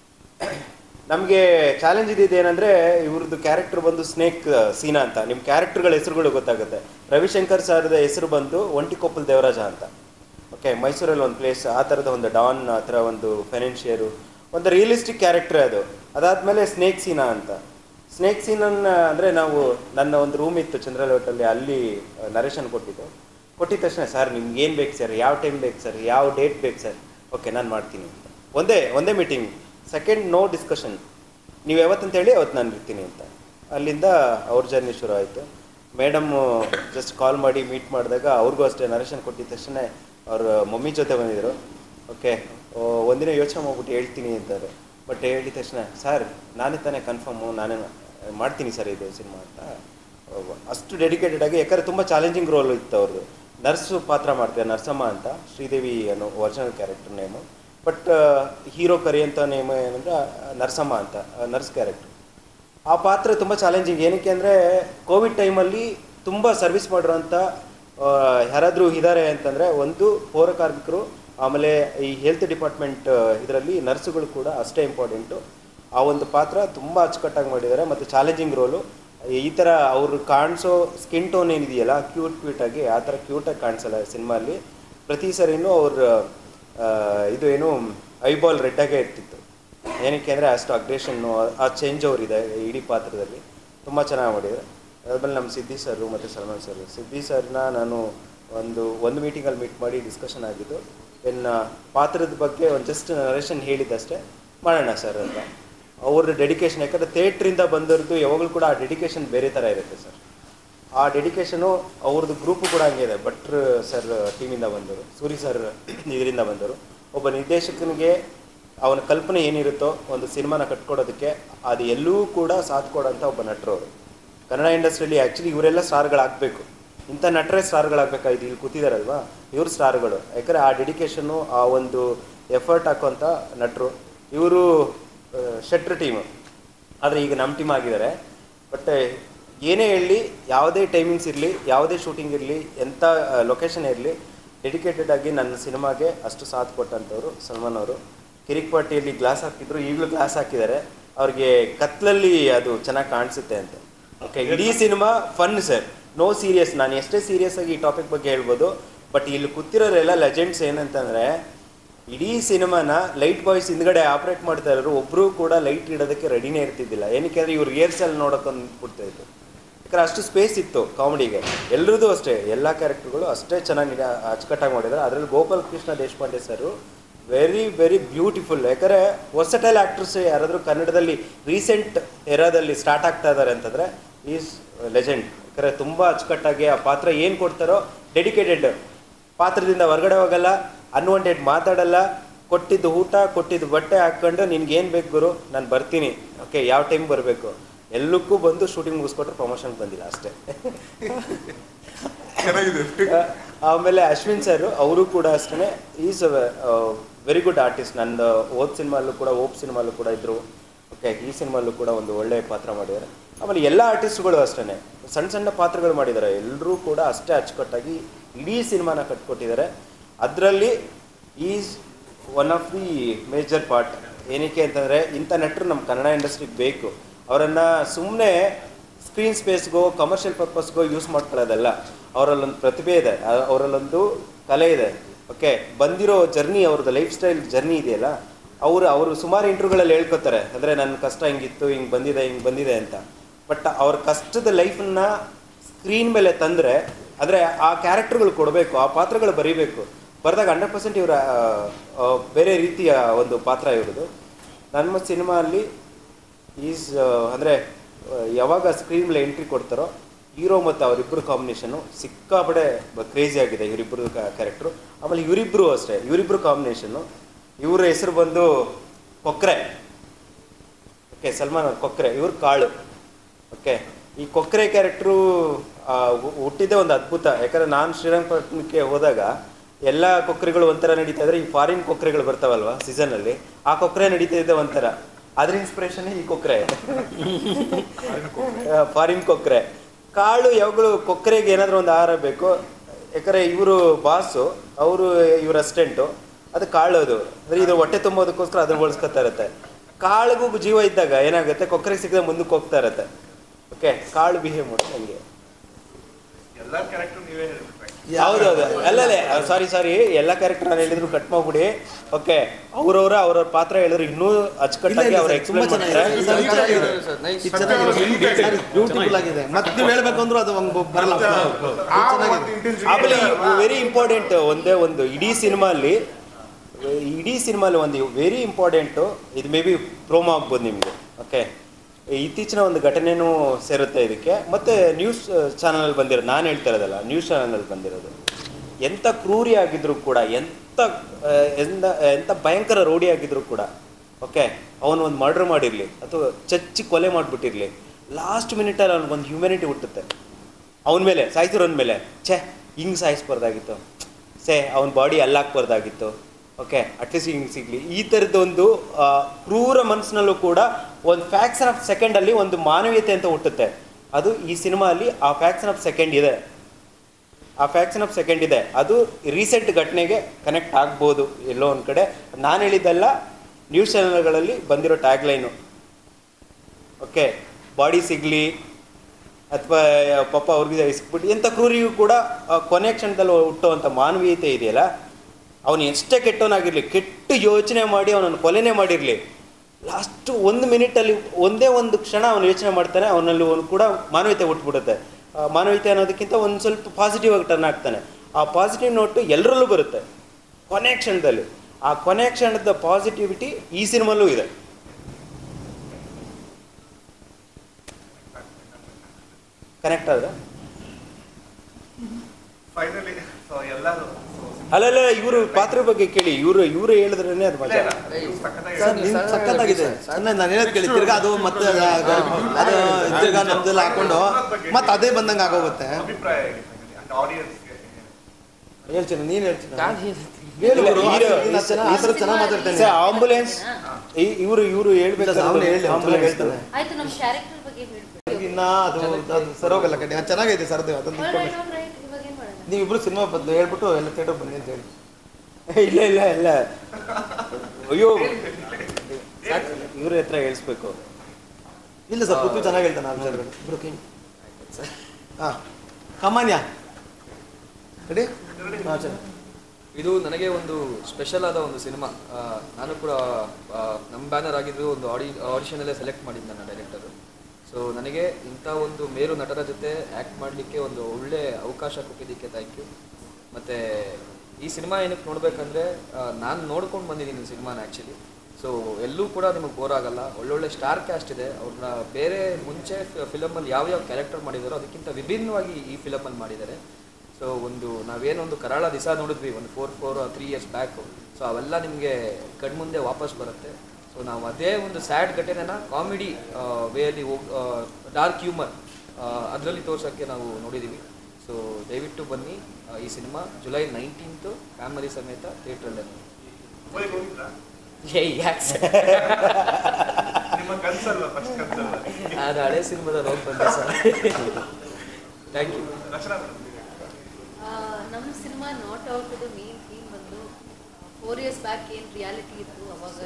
ನಮಗೆ ಚಾಲೆಂಜ್ ಇದೇನೆಂದರೆ ಇವ್ರದ್ದು ಕ್ಯಾರೆಕ್ಟರ್ ಬಂದು ಸ್ನೇಕ್ ಸೀನಾ ಅಂತ. ನಿಮ್ಮ ಕ್ಯಾರೆಕ್ಟರ್ಗಳ ಹೆಸರುಗಳು ಗೊತ್ತಾಗುತ್ತೆ. ರವಿಶಂಕರ್ ಸರ್ದ ಹೆಸರು ಬಂದು ಒಂಟಿಕೊಪ್ಪಲ್ ದೇವರಾಜ ಅಂತ. ಓಕೆ, ಮೈಸೂರಲ್ಲಿ ಒಂದು ಪ್ಲೇಸ್, ಆ ಥರದ ಒಂದು ಡಾನ್, ಆ ಥರ ಒಂದು ಫೈನಾನ್ಷಿಯರು, ಒಂದು ರಿಯಲಿಸ್ಟಿಕ್ ಕ್ಯಾರೆಕ್ಟರ್ ಅದು. ಅದಾದಮೇಲೆ ಸ್ನೇಕ್ ಸೀನಾ ಅಂತ. ಸ್ನೇಕ್ ಸೀನನ್ನು ಅಂದರೆ ನಾವು ನನ್ನ ಒಂದು ರೂಮ್ ಇತ್ತು ಚಂದ್ರಲೇಔಟಲ್ಲಿ, ಅಲ್ಲಿ ನರೇಷನ್ ಕೊಟ್ಟಿದ್ದು. ಕೊಟ್ಟಿದ ತಕ್ಷಣ ಸರ್ ನಿಮ್ಗೆ ಏನು ಬೇಕು ಸರ್, ಯಾವ ಟೈಮ್ ಬೇಕು ಸರ್, ಯಾವ ಡೇಟ್ ಬೇಕು ಸರ್, ಓಕೆ ನಾನು ಮಾಡ್ತೀನಿ ಅಂತ. ಒಂದೇ ಮೀಟಿಂಗ್, ಸೆಕೆಂಡ್ ನೋ ಡಿಸ್ಕಷನ್, ನೀವು ಯಾವತ್ತಂತ ಹೇಳಿ ಅವತ್ತು ನಾನು ಇರ್ತೀನಿ ಅಂತ. ಅಲ್ಲಿಂದ ಅವ್ರ ಜರ್ನಿ ಶುರು ಆಯಿತು. ಮೇಡಮ್ಮು ಜಸ್ಟ್ ಕಾಲ್ ಮಾಡಿ ಮೀಟ್ ಮಾಡಿದಾಗ ಅವ್ರಿಗೂ ಅಷ್ಟೇ ನರೇಷನ್ ಕೊಟ್ಟಿದ ತಕ್ಷಣ ಅವ್ರ ಮಮ್ಮಿ ಜೊತೆ ಬಂದಿದ್ದರು. ಓಕೆ, ಒಂದಿನ ಯೋಚನೆ ಮಾಡ್ಬಿಟ್ಟು ಹೇಳ್ತೀನಿ ಅಂತಾರೆ. ಬಟ್ ಹೇಳಿದ ತಕ್ಷಣ ಸರ್ ನಾನೇ ತಾನೇ ಕನ್ಫರ್ಮು, ನಾನೇ ಮಾಡ್ತೀನಿ ಸರ್ ಇದು ಸಿನಿಮಾ ಅಂತ. ಅಷ್ಟು ಡೆಡಿಕೇಟೆಡ್ ಆಗಿ, ಯಾಕಂದರೆ ತುಂಬ ಚಾಲೆಂಜಿಂಗ್ ರೋಲ್ ಇತ್ತು ಅವ್ರದ್ದು. ನರ್ಸು ಪಾತ್ರ ಮಾಡ್ತಾರೆ, ನರ್ಸಮ್ಮ ಅಂತ, ಶ್ರೀದೇವಿ ಅನ್ನೋ original character name. But hero ಕರಿಯಂಥ ನೇಮ್ ಏನಂದ್ರೆ ನರ್ಸಮ್ಮ ಅಂತ, ನರ್ಸ್ ಕ್ಯಾರೆಕ್ಟರ್. ಆ ಪಾತ್ರ ತುಂಬ ಚಾಲೆಂಜಿಂಗ್. ಏನಕ್ಕೆ ಅಂದರೆ ಕೋವಿಡ್ ಟೈಮಲ್ಲಿ ತುಂಬ ಸರ್ವಿಸ್ ಮಾಡಿರೋಂಥ ಯಾರಾದರೂ ಇದ್ದಾರೆ ಅಂತಂದರೆ ಒಂದು ಪೌರ ಕಾರ್ಮಿಕರು, ಆಮೇಲೆ ಈ ಹೆಲ್ತ್ ಡಿಪಾರ್ಟ್ಮೆಂಟ್ ಇದರಲ್ಲಿ ನರ್ಸುಗಳು ಕೂಡ ಅಷ್ಟೇ ಇಂಪಾರ್ಟೆಂಟು. ಆ ಒಂದು ಪಾತ್ರ ತುಂಬ ಅಚ್ಚುಕಟ್ಟಾಗಿ ಮಾಡಿದ್ದಾರೆ ಮತ್ತು ಚಾಲೆಂಜಿಂಗ್ ರೋಲು. ಈ ಥರ ಅವರು ಕಾಣಿಸೋ ಸ್ಕಿನ್ ಟೋನ್ ಏನಿದೆಯಲ್ಲ ಕ್ಯೂಟಾಗಿ, ಆ ಥರ ಕ್ಯೂಟಾಗಿ ಕಾಣಿಸಲ್ಲ ಸಿನಿಮಾಲ್ಲಿ. ಪ್ರತಿ ಸರಿನೂ ಅವ್ರ ಇದು ಏನು ಐಬಾಲ್ ರೆಡ್ಡಾಗೇ ಇರ್ತಿತ್ತು. ಏನಕ್ಕೆ ಅಂದರೆ ಅಷ್ಟು ಅಗ್ರೆಷನ್ನು, ಆ ಚೇಂಜ್ ಅವರಿದೆ ಇಡೀ ಪಾತ್ರದಲ್ಲಿ. ತುಂಬ ಚೆನ್ನಾಗಿ ಮಾಡಿದ್ದಾರೆ. ಅದಾದಮೇಲೆ ನಮ್ಮ ಸಿದ್ದಿ ಸರು ಮತ್ತು ಸಲ್ಮಾನ್ ಸರ್. ಸಿದ್ದಿ ಸರ್ನ ನಾನು ಒಂದು ಮೀಟಿಂಗಲ್ಲಿ ಮೀಟ್ ಮಾಡಿ ಡಿಸ್ಕಷನ್ ಆಗಿದ್ದು. ಪಾತ್ರದ ಬಗ್ಗೆ ಒಂದು ಜಸ್ಟ್ ನರೇಷನ್ ಹೇಳಿದ್ದಷ್ಟೇ, ಮಾಡೋಣ ಸರ್ ಅಂತ. ಅವ್ರ ಡೆಡಿಕೇಶನ್, ಯಾಕಂದರೆ ಥಿಯೇಟ್ರಿಂದ ಬಂದವ್ರದ್ದು ಯಾವಾಗಲೂ ಕೂಡ ಆ ಡೆಡಿಕೇಶನ್ ಬೇರೆ ಥರ ಇರುತ್ತೆ ಸರ್. ಆ ಡೆಡಿಕೇಶನು ಅವ್ರದ್ದು ಗ್ರೂಪು ಕೂಡ ಹಂಗೆ ಇದೆ. ಭಟ್ರು ಸರ್ ಟೀಮಿಂದ ಬಂದವರು, ಸೂರಿ ಸರ್ ಇದರಿಂದ ಬಂದವರು. ಒಬ್ಬ ನಿರ್ದೇಶಕನಿಗೆ ಅವನ ಕಲ್ಪನೆ ಏನಿರುತ್ತೋ ಒಂದು ಸಿನಿಮಾನ ಕಟ್ಕೊಡೋದಕ್ಕೆ ಅದು ಎಲ್ಲೂ ಕೂಡ ಸಾಥ್ ಕೊಡೋಂಥ ಒಬ್ಬ ನಟರು ಅವರು. ಕನ್ನಡ ಇಂಡಸ್ಟ್ರಿಯಲ್ಲಿ ಆ್ಯಕ್ಚುಲಿ ಇವರೆಲ್ಲ ಸ್ಟಾರ್ಗಳಾಗಬೇಕು, ಇಂಥ ನಟರೇ ಸ್ಟಾರ್ಗಳಾಗಬೇಕಾಯ್ತು. ಇಲ್ಲಿ ಕೂತಿದಾರಲ್ವಾ ಇವರು ಸ್ಟಾರ್ಗಳು, ಯಾಕಂದರೆ ಆ ಡೆಡಿಕೇಶನ್ನು ಆ ಒಂದು ಎಫರ್ಟ್ ಹಾಕೋಂಥ ನಟರು ಇವರು. ಶೆಟ್ರ್ ಟೀಮು ಆದರೆ ಈಗ ನಮ್ಮ ಟೀಮ್ ಆಗಿದ್ದಾರೆ. ಬಟ್ ಏನೇ ಹೇಳಲಿ, ಯಾವುದೇ ಟೈಮಿಂಗ್ಸ್ ಇರಲಿ, ಯಾವುದೇ ಶೂಟಿಂಗ್ ಇರಲಿ, ಎಂಥ ಲೊಕೇಶನ್ ಇರಲಿ, ಡೆಡಿಕೇಟೆಡ್ ಆಗಿ ನನ್ನ ಸಿನಿಮಾಗೆ ಅಷ್ಟು ಸಾಥ್ ಕೊಟ್ಟಂಥವ್ರು ಸಲ್ಮಾನ್ ಅವರು. ಕಿರಿಕ್ ಪಾರ್ಟಿಯಲ್ಲಿ ಗ್ಲಾಸ್ ಹಾಕಿದ್ರು, ಈಗಲೂ ಗ್ಲಾಸ್ ಹಾಕಿದ್ದಾರೆ. ಅವ್ರಿಗೆ ಕತ್ಲಲ್ಲಿ ಅದು ಚೆನ್ನಾಗಿ ಕಾಣಿಸುತ್ತೆ ಅಂತ. ಓಕೆ, ಇಡೀ cinema fun sir, no serious. ನಾನು ಎಷ್ಟೇ ಸೀರಿಯಸ್ ಆಗಿ ಈ ಟಾಪಿಕ್ ಬಗ್ಗೆ ಹೇಳ್ಬೋದು, ಬಟ್ ಇಲ್ಲಿ ಕೂತಿರೋರೆಲ್ಲ ಲೆಜೆಂಡ್ಸ್. ಏನಂತಂದರೆ ಇಡೀ ಸಿನಿಮಾನ ಲೈಟ್ ಬಾಯ್ಸ್ ಹಿಂದ್ಗಡೆ ಆಪ್ರೇಟ್ ಮಾಡ್ತಾ ಇರೋರು ಒಬ್ಬರು ಕೂಡ ಲೈಟ್ ಇಡೋದಕ್ಕೆ ರೆಡಿನೇ ಇರ್ತಿದ್ದಿಲ್ಲ. ಏನಕ್ಕೆ ಅಂದರೆ ಇವ್ರು ರಿಹರ್ಸಲ್ ನೋಡೋಕೆ ಬಿಡ್ತಾಯಿತ್ತು. ಯಾಕಂದರೆ ಅಷ್ಟು ಸ್ಪೇಸ್ ಇತ್ತು ಕಾಮಿಡಿಗೆ. ಎಲ್ಲರದ್ದು ಅಷ್ಟೇ, ಎಲ್ಲ ಕ್ಯಾರೆಕ್ಟರ್ಗಳು ಅಷ್ಟೇ ಚೆನ್ನಾಗಿ ಅಚ್ಚುಕಟ್ಟಾಗಿ ಮಾಡಿದ್ದಾರೆ. ಅದರಲ್ಲಿ Gopal Krishna Deshpande sir very very beautiful. ಯಾಕಂದರೆ ವರ್ಸಟೈಲ್ ಆ್ಯಕ್ಟ್ರಸ್ ಯಾರಾದರೂ ಕನ್ನಡದಲ್ಲಿ ರೀಸೆಂಟ್ ಎರಾದಲ್ಲಿ ಸ್ಟಾರ್ಟ್ ಆಗ್ತಾ ಇದ್ದಾರೆ ಅಂತಂದರೆ ಈಸ್ ಲೆಜೆಂಡ್. ಯಾಕಂದರೆ ತುಂಬ ಅಚ್ಚುಕಟ್ಟಾಗಿ ಆ ಪಾತ್ರ ಏನು ಕೊಡ್ತಾರೋ ಡೆಡಿಕೇಟೆಡ್, ಪಾತ್ರದಿಂದ ಹೊರಗಡೆ ಹೋಗಲ್ಲ, ಅನ್ವಾಂಟೆಡ್ ಮಾತಾಡಲ್ಲ, ಕೊಟ್ಟಿದ್ದು ಊಟ ಕೊಟ್ಟಿದ್ದು ಬಟ್ಟೆ ಹಾಕ್ಕೊಂಡು ನಿನ್ಗೇನು ಬೇಕು ಗುರು ನಾನು ಬರ್ತೀನಿ, ಓಕೆ ಯಾವ ಟೈಮ್ ಬರಬೇಕು, ಎಲ್ಲಕ್ಕೂ ಬಂದು ಶೂಟಿಂಗ್ ಮುಗಿಸ್ಕೊಟ್ರೆ ಪ್ರಮೋಷನ್ಗೆ ಬಂದಿಲ್ಲ ಅಷ್ಟೇ. ಆಮೇಲೆ ಅಶ್ವಿನ್ ಸರ್ ಅವರು ಕೂಡ ಅಷ್ಟೇ ಈಸ್ ವೆರಿ ಗುಡ್ ಆರ್ಟಿಸ್ಟ್. ನಂದು ಓದ್ ಸಿನಿಮಾಲ್ಲೂ ಕೂಡ, ಓಪ್ ಸಿನಿಮಾಲ್ಲೂ ಕೂಡ ಇದ್ದರು. ಓಕೆ, ಈ ಸಿನಿಮಾಲ್ಲೂ ಕೂಡ ಒಂದು ಒಳ್ಳೆಯ ಪಾತ್ರ ಮಾಡಿದ್ದಾರೆ. ಆಮೇಲೆ ಎಲ್ಲ ಆರ್ಟಿಸ್ಟ್ಗಳು ಅಷ್ಟೇ ಸಣ್ಣ ಸಣ್ಣ ಪಾತ್ರಗಳು ಮಾಡಿದ್ದಾರೆ. ಎಲ್ಲರೂ ಕೂಡ ಅಷ್ಟೇ ಅಚ್ಚುಕಟ್ಟಾಗಿ ಇಡೀ ಸಿನಿಮಾನ ಕಟ್ಕೊಟ್ಟಿದ್ದಾರೆ. ಅದರಲ್ಲಿ is one of the major part. ಏನಕ್ಕೆ ಅಂತಂದರೆ ಇಂಥ ನಟರು ನಮ್ಮ ಕನ್ನಡ ಇಂಡಸ್ಟ್ರಿಗೆ ಬೇಕು. ಅವರನ್ನು ಸುಮ್ಮನೆ ಸ್ಕ್ರೀನ್ ಸ್ಪೇಸ್ಗೋ ಕಮರ್ಷಿಯಲ್ ಪರ್ಪಸ್ಗೋ ಯೂಸ್ ಮಾಡ್ಕೊಳ್ಳೋದಲ್ಲ. ಅವರಲ್ಲೊಂದು ಪ್ರತಿಭೆ ಇದೆ, ಅವರಲ್ಲೊಂದು ಕಲೆ ಇದೆ. ಓಕೆ, ಬಂದಿರೋ ಜರ್ನಿ, ಅವ್ರದ್ದು ಲೈಫ್ ಸ್ಟೈಲ್ ಜರ್ನಿ ಇದೆಯಲ್ಲ, ಅವರು ಸುಮಾರು ಇಂಟರ್ವ್ಯೂಗಳಲ್ಲಿ ಹೇಳ್ಕೊತಾರೆ. ಅಂದರೆ ನನ್ನ ಕಷ್ಟ ಹಿಂಗಿತ್ತು, ಹಿಂಗೆ ಬಂದಿದೆ ಅಂತ. ಬಟ್ ಅವ್ರ ಕಷ್ಟದ ಲೈಫನ್ನು ಸ್ಕ್ರೀನ್ ಮೇಲೆ ತಂದರೆ, ಅಂದರೆ ಆ ಕ್ಯಾರೆಕ್ಟರ್ಗಳು ಕೊಡಬೇಕು, ಆ ಪಾತ್ರಗಳು ಬರೀಬೇಕು. ಬರೆದಾಗ 100% ಇವರ ಬೇರೆ ರೀತಿಯ ಒಂದು ಪಾತ್ರ ಇರೋದು. ನನ್ನ ಸಿನಿಮಾ ಅಲ್ಲಿ ಈಸ್ ಅಂದರೆ ಯಾವಾಗ ಸ್ಕ್ರೀನ್ ಮೇಲೆ ಎಂಟ್ರಿ ಕೊಡ್ತಾರೋ ಹೀರೋ ಮತ್ತು ಅವರಿಬ್ಬರು ಕಾಂಬಿನೇಷನ್ನು ಸಿಕ್ಕಾಪಡೆ ಕ್ರೇಜಿ ಆಗಿದೆ. ಇವರಿಬ್ಬರು ಕ್ಯಾರೆಕ್ಟ್ರು. ಆಮೇಲೆ ಇವರಿಬ್ಬರು ಅಷ್ಟೇ, ಇವರಿಬ್ಬರು ಕಾಂಬಿನೇಷನ್ನು. ಇವರ ಹೆಸರು ಬಂದು ಕೊಕ್ರೆ. ಓಕೆ, ಸಲ್ಮಾನ್ ಅವ್ರ ಕೊಕ್ರೆ, ಇವ್ರು ಕಾಳು. ಓಕೆ, ಈ ಕೊಕ್ರೆ ಕ್ಯಾರೆಕ್ಟ್ರು ಹುಟ್ಟಿದ್ದೇ ಒಂದು ಅದ್ಭುತ. ಯಾಕಂದರೆ ನಾನು ಶ್ರೀರಂಗಪಟ್ಟಣಕ್ಕೆ ಹೋದಾಗ ಎಲ್ಲ ಕೊಕ್ರೆಗಳು ಒಂಥರ ನಡೀತಾ ಇದ್ರೆ, ಈ ಫಾರಿನ್ ಕೊಕ್ರೆಗಳು ಬರ್ತಾವಲ್ವ ಸೀಸನಲ್ಲಿ, ಆ ಕೊಕ್ರೆ ನಡೀತಾ ಇದ್ದೆ ಒಂಥರ. ಅದ್ರ ಇನ್ಸ್ಪಿರೇಷನ್ ಈ ಕೊಕ್ರೆ, ಫಾರಿನ್ ಕೊಕ್ರೆ. ಕಾಳು ಯಾವಾಗಲೂ ಕೊಕ್ರೆಗೆ ಏನಾದರೂ ಒಂದು ಆಹಾರ ಬೇಕು. ಯಾಕಂದರೆ ಇವರು ಬಾಸು, ಅವರು ಇವ್ರ ಅಸಿಸ್ಟೆಂಟು, ಅದು ಕಾಳು. ಅದು ಅಂದರೆ ಇದು ಹೊಟ್ಟೆ ತುಂಬೋದಕ್ಕೋಸ್ಕರ ಅದನ್ನು ಬಳಸ್ಕೊತಾ ಇರುತ್ತೆ. ಕಾಳಿಗೂ ಜೀವ ಇದ್ದಾಗ ಏನಾಗುತ್ತೆ, ಕೊಕ್ರೆಗೆ ಸಿಕ್ಕದೆ ಮುಂದಕ್ಕೆ ಹೋಗ್ತಾ ಇರುತ್ತೆ. ಓಕೆ, ಕಾಳು ಬಿಹೇವ್ ಮಾಡೋದು ಹಂಗೆ. ಎಲ್ಲ ಕ್ಯಾರೆಕ್ಟರ್ ನೀವೇ ಹೇಳ್ಬೇಕು. ಹೌದೌದು, ಅಲ್ಲೇ ಸಾರಿ ಎಲ್ಲ ಕ್ಯಾರೆಕ್ಟರ್ ನಾನು ಹೇಳಿದ್ರು ಕಟ್ ಮಾಡ್ಬಿಡಿ. ಓಕೆ, ಅವ್ರವ್ರ ಪಾತ್ರ ಹೇಳಿದ್ರು ಇನ್ನೂ ಅಚ್ಚುಕಟ್ಟಾಗಿ ಅವ್ರು ಎಕ್ಸ್ಪ್ಲೇನ್ ಮಾಡ್ತಾರೆ. ಬ್ಯೂಟಿಫುಲ್ ಆಗಿದೆ. ಮತ್ತೆ ನೀವು ಹೇಳ್ಬೇಕು ಅಂದ್ರೂ ಅದು ಬರಲ್ಲ. ಆಮೇಲೆ ವೆರಿ ಇಂಪಾರ್ಟೆಂಟ್ ಒಂದೇ ಒಂದು ಇಡೀ ಸಿನಿಮಾಲಿ ಒಂದು ವೆರಿ ಇಂಪಾರ್ಟೆಂಟು, ಇದು ಮೇ ಬಿ ಪ್ರೋಮೋ ಆಗ್ಬೋದು ನಿಮಗೆ. ಓಕೆ, ಇತ್ತೀಚಿನ ಒಂದು ಘಟನೆನೂ ಸೇರುತ್ತೆ ಇದಕ್ಕೆ. ಮತ್ತು ನ್ಯೂಸ್ ಚಾನಲಲ್ಲಿ ಬಂದಿರೋದು, ನಾನು ಹೇಳ್ತಾ ಇರೋದಲ್ಲ, ನ್ಯೂಸ್ ಚಾನಲಲ್ಲಿ ಬಂದಿರೋದು. ಎಂಥ ಕ್ರೂರಿ ಆಗಿದ್ರು ಕೂಡ, ಎಂಥ ಭಯಂಕರ ರೌಡಿ ಆಗಿದ್ರು ಕೂಡ, ಓಕೆ, ಅವನು ಒಂದು ಮರ್ಡರ್ ಮಾಡಿರಲಿ ಅಥವಾ ಚಚ್ಚಿ ಕೊಲೆ ಮಾಡಿಬಿಟ್ಟಿರಲಿ, ಲಾಸ್ಟ್ ಮಿನಿಟಲ್ಲಿ ಅವ್ನಿಗೊಂದು ಹ್ಯೂಮ್ಯಾನಿಟಿ ಹುಟ್ಟುತ್ತೆ ಅವನ ಮೇಲೆ, ಸಾಯಿಸಿರೋನ ಮೇಲೆ. ಹಿಂಗೆ ಸಾಯಿಸ್ಬಾರ್ದಾಗಿತ್ತು, ಅವನ ಬಾಡಿ ಅಲ್ಲಾಕ್ಬಾರ್ದಾಗಿತ್ತು. ಓಕೆ, ಅಟ್ಲೀಸ್ಟ್ ಹಿಂಗೆ ಸಿಗಲಿ. ಈ ಥರದ್ದೊಂದು ಕ್ರೂರ ಮನಸ್ಸಿನಲ್ಲೂ ಕೂಡ ಒಂದು ಫ್ಯಾಕ್ಷನ್ ಆಫ್ ಸೆಕೆಂಡಲ್ಲಿ ಒಂದು ಮಾನವೀಯತೆ ಅಂತ ಹುಟ್ಟುತ್ತೆ. ಅದು ಈ ಸಿನಿಮಾ ಅಲ್ಲಿ ಆ ಫ್ಯಾಕ್ಷನ್ ಆಫ್ ಸೆಕೆಂಡ್ ಇದೆ. ಅದು ರೀಸೆಂಟ್ ಘಟನೆಗೆ ಕನೆಕ್ಟ್ ಆಗ್ಬೋದು ಎಲ್ಲೋ ಒಂದು ಕಡೆ. ನಾನು ಹೇಳಿದ್ದಲ್ಲ, ನ್ಯೂಸ್ ಚಾನಲ್ಗಳಲ್ಲಿ ಬಂದಿರೋ ಟ್ಯಾಗ್ಲೈನು. ಓಕೆ, ಬಾಡಿ ಸಿಗಲಿ ಅಥವಾ ಪಾಪ ಅವ್ರಿಗೆ ಸಿಕ್ಬಿಟ್ಟು ಎಂಥ ಕ್ರೂರಿಗೂ ಕೂಡ ಕೊನೆ ಕ್ಷಣದಲ್ಲಿ ಹುಟ್ಟುವಂಥ ಮಾನವೀಯತೆ ಇದೆಯಲ್ಲ, ಅವನು ಎಷ್ಟೇ ಕೆಟ್ಟವನಾಗಿರಲಿ, ಕೆಟ್ಟು ಯೋಚನೆ ಮಾಡಿ ಅವನನ್ನು ಕೊಲೆನೇ ಮಾಡಿರಲಿ, ಲಾಸ್ಟು 1 ಮಿನಿಟಲ್ಲಿ ಒಂದೇ ಒಂದು ಕ್ಷಣ ಅವನು ಯೋಚನೆ ಮಾಡ್ತಾನೆ, ಅವನಲ್ಲಿ ಒಂದು ಕೂಡ ಮಾನವೀಯತೆ ಹುಟ್ಟುಬಿಡುತ್ತೆ. ಮಾನವೀಯತೆ ಅನ್ನೋದಕ್ಕಿಂತ ಒಂದು ಸ್ವಲ್ಪ ಪಾಸಿಟಿವ್ ಆಗಿ ಟರ್ನ್ ಆಗ್ತಾನೆ. ಆ ಪಾಸಿಟಿವ್ ನೋಟು ಎಲ್ಲರಲ್ಲೂ ಬರುತ್ತೆ ಕೊನೆ ಕ್ಷಣದಲ್ಲಿ. ಆ ಕೊನೆ ಕ್ಷಣದ ಪಾಸಿಟಿವಿಟಿ ಈ ಸಿನಿಮಲ್ಲೂ ಇದೆ. ಕನೆಕ್ಟ್ ಆದ್ರೆ ಫೈನಲಿ ಸೊ ಎಲ್ಲರೂ ಅಲ್ಲಲ್ಲ ಇವರು ಪಾತ್ರ ಬಗ್ಗೆ ಕೇಳಿ, ಇವರು ಹೇಳಿದ್ರೇನೆ ಅದು ಮಜಾ. ಸಖತ್ತಾಗಿದೆ. ನಾನು ಹೇಳೋದು ಕೇಳಿ, ತಿರ್ಗಾ ಅದು ಮತ್ತೆ ಅದು ತಿರ್ಗಾ ನಮ್ದೆಲ್ಲ ಹಾಕೊಂಡು ಮತ್ತೆ ಅದೇ ಬಂದಂಗೆ ಆಗೋಗುತ್ತೆ. ಅಭಿಪ್ರಾಯ ಆಡಿಯನ್ಸ್ಗೆ ಹೇಳ್ತೀನಿ, ನೀನು ಹೇಳ್ತೀನಿ. ಚೆನ್ನಾಗಿ ಮಾತಾಡ್ತಾನೆ. ಆಂಬುಲೆನ್ಸ್ ಇವರು ಹೇಳ್ಬೇಕು, ಹೇಳ್ತಾನೆ. ಆಯ್ತು, ನಮ್ಮ ಕ್ಯಾರೆಕ್ಟರ್ ಬಗ್ಗೆ ಹೇಳ್ಬೇಕು. ಇನ್ನ ಅದು ಸರೋಗಲ್ಲ ಕಡೆ ಚೆನ್ನಾಗೈತೆ ಸರ್ದು ಅದನ್ನು ಇವಾಗ ಏನ್ ಮಾಡೋಣ? ನೀವಿಬ್ರು ಸಿನಿಮಾ ಬದಲು ಹೇಳ್ಬಿಟ್ಟು ಎಲ್ಲ ಥಿಯೇಟರ್ ಬನ್ನಿ ಅಂತ ಹೇಳಿ. ಇಲ್ಲ ಅಯ್ಯೋ ಇವ್ರ ಹತ್ರ ಹೇಳಿಸ್ಬೇಕು. ಇಲ್ಲ ಸರ್, ಪೃಥ್ವಿ ಚೆನ್ನಾಗಿ ಹೇಳ್ತಾನೆ ಆನ್ಸರ್ಗಳು. ಹಾಂ ಕಮಾನ್ಯ ರೆಡಿ? ಹಾಂ ಸರ್. ಇದು ನನಗೆ ಒಂದು ಸ್ಪೆಷಲ್ ಆದ ಒಂದು ಸಿನಿಮಾ. ನಾನು ಕೂಡ ನಮ್ಮ ಬ್ಯಾನರ್ ಆಗಿದ್ದು ಒಂದು ಆಡಿಷನಲ್ಲೇ ಸೆಲೆಕ್ಟ್ ಮಾಡಿದ್ದು ನನ್ನ ಡೈರೆಕ್ಟರು. ಸೊ ನನಗೆ ಇಂಥ ಒಂದು ಮೇರು ನಟರ ಜೊತೆ ಆ್ಯಕ್ಟ್ ಮಾಡಲಿಕ್ಕೆ ಒಂದು ಒಳ್ಳೆ ಅವಕಾಶ ಕೊಟ್ಟಿದ್ದಕ್ಕೆ ಥ್ಯಾಂಕ್ ಯು. ಮತ್ತು ಈ ಸಿನಿಮಾ ಏನಕ್ಕೆ ನೋಡಬೇಕಂದ್ರೆ ನಾನು ನೋಡ್ಕೊಂಡು ಬಂದಿದ್ದೀನಿ ಈ ಸಿನಿಮಾನ ಆ್ಯಕ್ಚುಲಿ. ಸೊ ಎಲ್ಲೂ ಕೂಡ ನಿಮಗೆ ಬೋರ್ ಆಗಲ್ಲ. ಒಳ್ಳೊಳ್ಳೆ ಸ್ಟಾರ್ ಕ್ಯಾಸ್ಟ್ ಇದೆ. ಅವ್ರನ್ನ ಬೇರೆ ಮುಂಚೆ ಫಿಲಮಲ್ಲಿ ಯಾವ್ಯಾವ ಕ್ಯಾರೆಕ್ಟರ್ ಮಾಡಿದಾರೋ ಅದಕ್ಕಿಂತ ವಿಭಿನ್ನವಾಗಿ ಈ ಫಿಲಮಲ್ಲಿ ಮಾಡಿದ್ದಾರೆ. ಸೊ ನಾವೇನೊಂದು ಕರಾಳ ದಿವಸ ನೋಡಿದ್ವಿ ಒಂದು 3 ಇಯರ್ಸ್ ಬ್ಯಾಕು. ಸೊ ಅವೆಲ್ಲ ನಿಮಗೆ ಕಣ್ಮುಂದೆ ವಾಪಸ್ ಬರುತ್ತೆ. ಸೊ ನಾವು ಅದೇ ಒಂದು ಸ್ಯಾಡ್ ಘಟನೆನ ಕಾಮಿಡಿ ವೇಯಲ್ಲಿ ಡಾರ್ಕ್ ಹ್ಯೂಮರ್ ಅದರಲ್ಲಿ ತೋರ್ಸೋಕ್ಕೆ ನಾವು ನೋಡಿದ್ದೀವಿ. ಸೊ ದಯವಿಟ್ಟು ಬನ್ನಿ. ಈ ಸಿನಿಮಾ ಜುಲೈ 19 ಫ್ಯಾಮಿಲಿ ಸಮೇತ ಥಿಯೇಟ್ರಲ್ಲೇ. ಅದು ಹಳೆ ಸಿನಿಮಾದಲ್ಲಿ ಹೋಗಿ ಬಂದೆ ಸರ್. Thank you. ನಮ್ಮ cinema not out the main theme ಬಂದು 4 years ಬ್ಯಾಕ್ ಏನು ರಿಯಾಲಿಟಿ ಇತ್ತು, ಅವಾಗ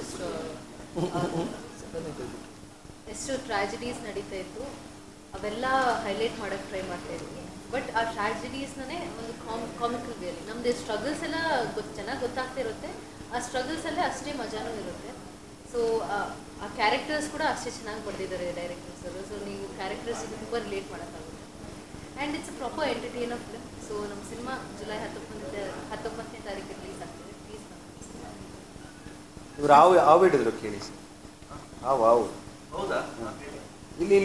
ಎಷ್ಟು ಟ್ರಾಜಿಡೀಸ್ ನಡೀತಾ ಇತ್ತು, ಅವೆಲ್ಲ ಹೈಲೈಟ್ ಮಾಡೋಕ್ಕೆ ಟ್ರೈ ಮಾಡ್ತಾ ಇದ್ವಿ. ಬಟ್ ಆ ಟ್ರಾಜಿಡೀಸ್ನೇ ಒಂದು ಕಾಮಿಕಲ್ ವೇಲಿ ನಮ್ಮದು ಸ್ಟ್ರಗಲ್ಸ್ ಎಲ್ಲ ಚೆನ್ನಾಗಿ ಗೊತ್ತಾಗ್ತಾ ಇರುತ್ತೆ. ಆ ಸ್ಟ್ರಗಲ್ಸಲ್ಲೇ ಅಷ್ಟೇ ಮಜಾನೂ ಇರುತ್ತೆ. ಸೊ ಆ ಕ್ಯಾರೆಕ್ಟರ್ಸ್ ಕೂಡ ಅಷ್ಟೇ ಚೆನ್ನಾಗಿ ಬರೆದಿದ್ದಾರೆ ಡೈರೆಕ್ಟರ್ಸರು. ಸೊ ನೀವು ಕ್ಯಾರೆಕ್ಟರ್ಸಿಗೆ ತುಂಬ ರಿಲೇಟ್ ಮಾಡೋಕ್ಕಾಗುತ್ತೆ. And it's a proper entertainer film. So ನಮ್ಮ ಸಿನಿಮಾ ಜುಲೈ 19ನೇ ತಾರೀಕು ರಿಲೀಸ್ ಆಗ್ತದೆ. ಪ್ಲೀಸ್ ಇವ್ರು ಹಾವು ಹಿಡಿದ್ರು ಕೇಳಿ. ಹಾವು ಹೌದಾ? ಇಲ್ಲಿ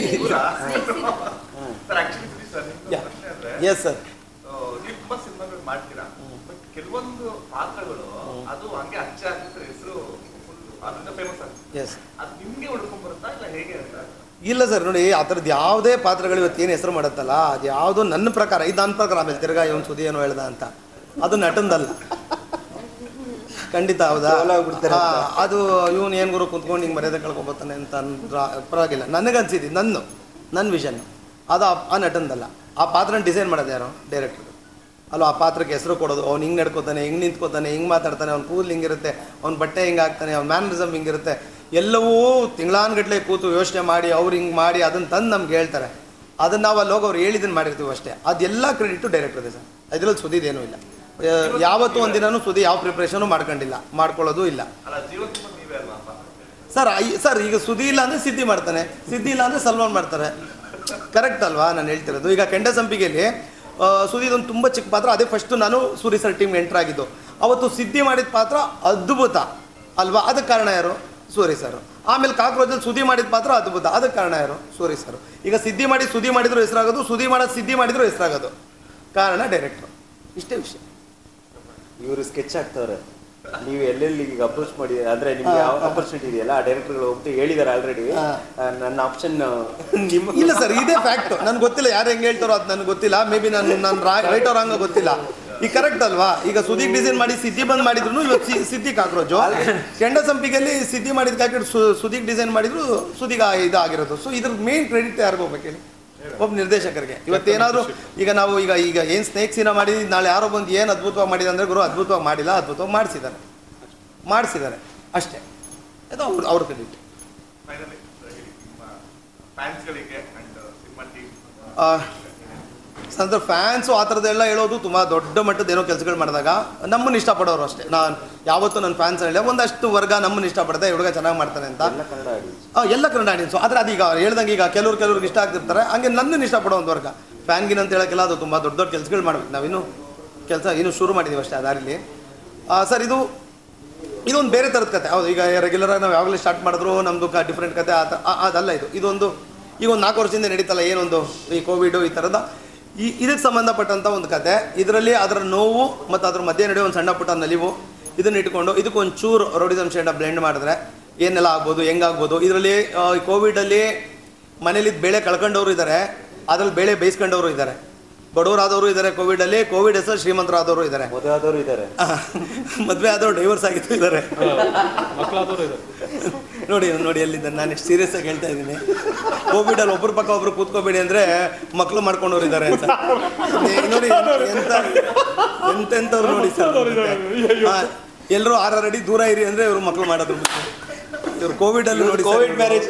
ಎಸ್ ಸರ್. ನೀವು ತುಂಬಾ ಸಿನಿಮಾಗಳು ಮಾಡ್ತೀರಾ, ಬಟ್ ಕೆಲವೊಂದು ಪಾತ್ರಗಳು ಅದು ಹಂಗೆ ಅಚ್ಚ ಹಾಕಿದ್ರೆ ಹೆಸರು ಅದರಿಂದ ಫೇಮಸ್ ಆಗುತ್ತೆ. ಎಸ್, ಅದು ನಿಮ್ಗೆ ಹುಡ್ಕೊಂಡ್ ಬರುತ್ತಾ ಇಲ್ಲ ಹೇಗೆ ಅಂತ? ಇಲ್ಲ ಸರ್, ನೋಡಿ ಆ ಥರದ್ದು ಯಾವುದೇ ಪಾತ್ರಗಳು ಇವತ್ತೇನು ಹೆಸರು ಮಾಡುತ್ತಲ್ಲ, ಅದು ಯಾವುದೋ ನನ್ನ ಪ್ರಕಾರ, ಇದು ನನ್ನ ಪ್ರಕಾರ. ಆಮೇಲೆ ತಿರ್ಗಾ ಇವನು ಸುದ್ದಿ ಏನೋ ಹೇಳ್ದ ಅಂತ, ಅದು ನಟಂದಲ್ಲ ಖಂಡಿತ. ಹೌದಾ? ಅದು ಇವನು ಏನು ಗುರು ಕುಂತ್ಕೊಂಡು ಹಿಂಗೆ ಮರ್ಯಾದೆ ಕಳ್ಕೊಬೋತಾನೆ ಅಂತ ಪರವಾಗಿಲ್ಲ. ನನಗನ್ಸಿದ್ದು ನನ್ನ ವಿಷನ್ ಅದು ಆ ನಟಂದಲ್ಲ. ಆ ಪಾತ್ರನ ಡಿಸೈನ್ ಮಾಡೋದು ಯಾರು? ಡೈರೆಕ್ಟರ್ ಅಲ್ಲೋ. ಆ ಪಾತ್ರಕ್ಕೆ ಹೆಸರು ಕೊಡೋದು, ಅವ್ನು ಹಿಂಗೆ ನಡ್ಕೋತಾನೆ, ಹಿಂಗೆ ನಿಂತ್ಕೋತಾನೆ, ಹಿಂಗೆ ಮಾತಾಡ್ತಾನೆ, ಅವ್ನು ಕೂದಲು ಹಿಂಗಿರುತ್ತೆ, ಅವ್ನ ಬಟ್ಟೆ ಹಿಂಗೆ ಹಾಕ್ತಾನೆ, ಅವ್ನ ಮ್ಯಾನರಿಸಮ್ ಹಿಂಗಿರುತ್ತೆ, ಎಲ್ಲವೂ ತಿಂಗಳಾನ್ಗಟ್ಲೆ ಕೂತು ಯೋಚನೆ ಮಾಡಿ ಅವ್ರು ಹಿಂಗೆ ಮಾಡಿ ಅದನ್ನು ತಂದು ನಮ್ಗೆ ಹೇಳ್ತಾರೆ. ಅದನ್ನು ನಾವು ಅಲ್ಲಿ ಹೋಗಿ ಅವ್ರು ಹೇಳಿದ್ದನ್ನು ಮಾಡಿರ್ತೀವಿ ಅಷ್ಟೇ. ಅದೆಲ್ಲ ಕ್ರೆಡಿಟು ಡೈರೆಕ್ಟರ್ದೆ ಸರ್. ಇದರಲ್ಲಿ ಸುದ್ದಿದೇನೂ ಇಲ್ಲ. ಯಾವತ್ತೂ ಒಂದಿನೂ ಸುದ್ದಿ ಯಾವ ಪ್ರಿಪ್ರೇಷನು ಮಾಡ್ಕೊಂಡಿಲ್ಲ, ಮಾಡ್ಕೊಳ್ಳೋದು ಇಲ್ಲ ಸರ್. ಈಗ ಸುದ್ದಿ ಇಲ್ಲ ಅಂದರೆ ಸಿದ್ದಿ ಮಾಡ್ತಾನೆ, ಸಿದ್ದಿ ಇಲ್ಲ ಅಂದರೆ ಸಲ್ಮಾನ್ ಮಾಡ್ತಾರೆ. ಕರೆಕ್ಟ್ ಅಲ್ವಾ ನಾನು ಹೇಳ್ತಿರೋದು? ಈಗ ಕೆಂಡ ಸಂಪಿಗೆಯಲ್ಲಿ ಸುದೀದೊಂದು ತುಂಬ ಚಿಕ್ಕ ಪಾತ್ರ, ಅದೇ ಫಸ್ಟು ನಾನು ಸೂರಿ ಸರ್ ಟೀಮ್ಗೆ ಎಂಟ್ರ್ ಆಗಿದ್ದು. ಅವತ್ತು ಸಿದ್ದಿ ಮಾಡಿದ ಪಾತ್ರ ಅದ್ಭುತ ಅಲ್ವಾ? ಅದಕ್ಕೆ ಕಾರಣ ಯಾರು? ಸೂರಿ ಸರ್. ಆಮೇಲೆ ಕಾಕ್ರೋಚಲ್ಲಿ ಸುದ್ದಿ ಮಾಡಿದ ಪಾತ್ರ ಅದ್ಭುತ, ಅದಕ್ಕೆ ಕಾರಣ ಯಾರು? ಸೂರಿ ಸರ್. ಈಗ ಸಿದ್ದಿ ಮಾಡಿ ಸುದ್ದಿ ಮಾಡಿದ್ರು ಹೆಸರಾಗೋದು, ಸುದ್ದಿ ಮಾಡೋದು ಸಿದ್ದಿ ಮಾಡಿದ್ರು ಹೆಸರಾಗೋದು, ಕಾರಣ ಡೈರೆಕ್ಟ್ರು. ಇಷ್ಟೇ ವಿಷಯ. ಇವರು ಸ್ಕೆಚ್ ಆಗ್ತವ್ರೆ. ನೀವು ಎಲ್ಲೆಲ್ಲಿ ಈಗ ಅಪ್ರೋಚ್ ಮಾಡಿ ಅಂದರೆ ನಿಮ್ಗೆ ಯಾವ ಆಪರ್ಚುನಿಟಿ ಇದೆಯಲ್ಲ, ಆ ಡೈರೆಕ್ಟರ್ಗಳು ಹೋಗ್ಬಿಟ್ಟು ಹೇಳಿದ್ದಾರೆ ಆಲ್ರೆಡಿ ನನ್ನ ಆಪ್ಷನ್ ನಿಮ್ಮ. ಇಲ್ಲ ಸರ್, ಇದೇ ಫ್ಯಾಕ್ಟು. ನನಗೆ ಗೊತ್ತಿಲ್ಲ ಯಾರು ಹೆಂಗೆ ಹೇಳ್ತಾರೋ, ಅದು ನನಗೆ ಗೊತ್ತಿಲ್ಲ. ಮೇ ಬಿ ನಾನು ರೈಟ್ ಅವ್ರ ಹಂಗೆ ಗೊತ್ತಿಲ್ಲ. ಈಗ ಕರೆಕ್ಟ್ ಅಲ್ವಾ? ಈಗ ಸುದೀಗ್ ಡಿಸೈನ್ ಮಾಡಿ ಸಿದ್ದಿ ಬಂದ್ ಮಾಡಿದ್ರು ಇವತ್ತು ಸಿದ್ದಿ ಕಾಕ್ರೋಚು. ಕೆಂಡ ಸಂಪಿಗೆಯಲ್ಲಿ ಸಿದ್ದಿ ಮಾಡಿದ ಕಾಕ್ರೋಚ್ ಸುದೀಗ್ ಡಿಸೈನ್ ಮಾಡಿದ್ರು ಸುದೀಗ ಇದಾಗಿರೋದು. ಸೊ ಇದ್ರ ಮೇನ್ ಕ್ರೆಡಿಟ್ ಯಾರಿಗೂ ಹೋಗ್ಬೇಕು ಹೇಳಿ? ಒಬ್ಬ ನಿರ್ದೇಶಕರಿಗೆ. ಇವತ್ತೇನಾದರೂ ಈಗ ನಾವು ಈಗ ಏನು ಸ್ನೇಕ್ ಸಿನಿಮಾ ಮಾಡಿದ್ವಿ, ನಾಳೆ ಯಾರೋ ಬಂದು ಏನು ಅದ್ಭುತವಾಗಿ ಮಾಡಿದೆ ಅಂದರೆ ಗುರು ಅದ್ಭುತವಾಗಿ ಮಾಡಿಲ್ಲ, ಅದ್ಭುತವಾಗಿ ಮಾಡಿಸಿದ್ದಾರೆ ಅಷ್ಟೇ. ಅದು ಅವ್ರ ಕ್ರೆಡಿಟ್. ಸಂದ್ರ ಫ್ಯಾನ್ಸು ಆ ಥರದ್ದೆಲ್ಲ ಹೇಳೋದು ತುಂಬ ದೊಡ್ಡ ಮಟ್ಟದ ಏನೋ ಕೆಲಸಗಳು ಮಾಡಿದಾಗ ನಮ್ಮನ್ನು ಇಷ್ಟಪಡೋರು ಅಷ್ಟೇ. ನಾನು ಯಾವತ್ತೂ ನನ್ನ ಫ್ಯಾನ್ಸ್ ಹೇಳಿ ಒಂದಷ್ಟು ವರ್ಗ ನಮ್ಮನ್ನು ಇಷ್ಟಪಡ್ದೆ, ಹುಡುಗ ಚೆನ್ನಾಗಿ ಮಾಡ್ತಾನೆ ಅಂತ. ಎಲ್ಲ ಕನ್ನಡ ಆಡಿಯನ್ಸು. ಆದರೆ ಅದೀಗ ಹೇಳ್ದಂಗೆ ಈಗ ಕೆಲವ್ರಿಗೆ ಇಷ್ಟ ಆಗ್ತಿರ್ತಾರೆ, ಹಂಗೆ ನನ್ನನ್ನು ಇಷ್ಟಪಡೋ ಒಂದು ವರ್ಗ. ಫ್ಯಾನ್ಗಿನ ಅಂತ ಹೇಳೋಕ್ಕೆಲ್ಲ ಅದು ತುಂಬ ದೊಡ್ಡ ಕೆಲಸಗಳು ಮಾಡ್ಬೇಕು. ನಾವಿನ್ನೂ ಇನ್ನೂ ಶುರು ಮಾಡಿದ್ದೀವಿ ಅಷ್ಟೇ ಆ ದಾರಿಲಿ. ಸರ್ ಇದೊಂದು ಬೇರೆ ಥರದ ಕತೆ. ಹೌದು, ಈಗ ರೆಗ್ಯುಲರಾಗಿ ನಾವು ಯಾವಾಗಲೇ ಸ್ಟಾರ್ಟ್ ಮಾಡಿದ್ರು ನಮ್ಮದು ಡಿಫ್ರೆಂಟ್ ಕತೆ ಅದಲ್ಲ. ಇದೊಂದು ಈಗ ಒಂದು 4 ವರ್ಷದಿಂದ ನಡೀತಲ್ಲ ಏನೊಂದು ಈ ಕೋವಿಡು ಈ ಥರದ. ಇದಕ್ಕೆ ಸಂಬಂಧಪಟ್ಟಂಥ ಒಂದು ಕತೆ. ಇದರಲ್ಲಿ ಅದರ ನೋವು ಮತ್ತು ಅದ್ರ ಮಧ್ಯೆ ನಡೆಯೋ ಒಂದು ಸಣ್ಣ ಪುಟ್ಟ ನಲಿವು ಇದನ್ನ ಇಟ್ಕೊಂಡು ಇದಕ್ಕೊಂದು ಚೂರು ರೌಡಿಸಮ್ ಶೇಡ ಬ್ಲೆಂಡ್ ಮಾಡಿದ್ರೆ ಏನೆಲ್ಲ ಆಗ್ಬೋದು, ಹೆಂಗಾಗ್ಬೋದು. ಇದರಲ್ಲಿ ಕೋವಿಡಲ್ಲಿ ಮನೇಲಿ ಬೇಳೆ ಕಳ್ಕೊಂಡವರು ಇದ್ದಾರೆ, ಅದ್ರಲ್ಲಿ ಬೇಳೆ ಬೇಯಿಸ್ಕೊಂಡವರು ಇದ್ದಾರೆ, ಬಡವರಾದವರು ಇದ್ದಾರೆ, ಕೋವಿಡಲ್ಲಿ ಕೋವಿಡ್ ಹೆಸರು ಶ್ರೀಮಂತರಾದವರು ಇದ್ದಾರೆ, ಮದುವಾದವರು ಇದ್ದಾರೆ, ಮದುವೆ ಆದವರು ಡೈವರ್ಸ್ ಆಗಿತ್ತು ಇದ್ದಾರೆ. ಮಕ್ಕಳಾದವರು ಇದ್ದಾರೆ. ನೋಡಿ ನೋಡಿ ಎಲ್ಲಿದ್ದಾರೆ, ನಾನು ಎಷ್ಟು ಸೀರಿಯಸ್ ಆಗಿ ಹೇಳ್ತಾ ಇದ್ದೀನಿ. ಕೋವಿಡಲ್ಲಿ ಒಬ್ಬರು ಪಕ್ಕ ಒಬ್ರು ಕೂತ್ಕೋಬೇಡಿ ಅಂದರೆ ಮಕ್ಕಳು ಮಾಡ್ಕೊಂಡವ್ರು ಇದ್ದಾರೆ ಅಂತ ನೋಡಿ. ಎಂತೆಂಥವ್ರು ನೋಡಿ ಸರ್. ಎಲ್ಲರೂ 6 ಅಡಿ ದೂರ ಇರಿ ಅಂದರೆ ಇವರು ಮಕ್ಕಳು ಮಾಡೋದು. ಇವರು ಕೋವಿಡಲ್ಲಿ ನೋಡಿ ಕೋವಿಡ್ ಮ್ಯಾರೇಜ್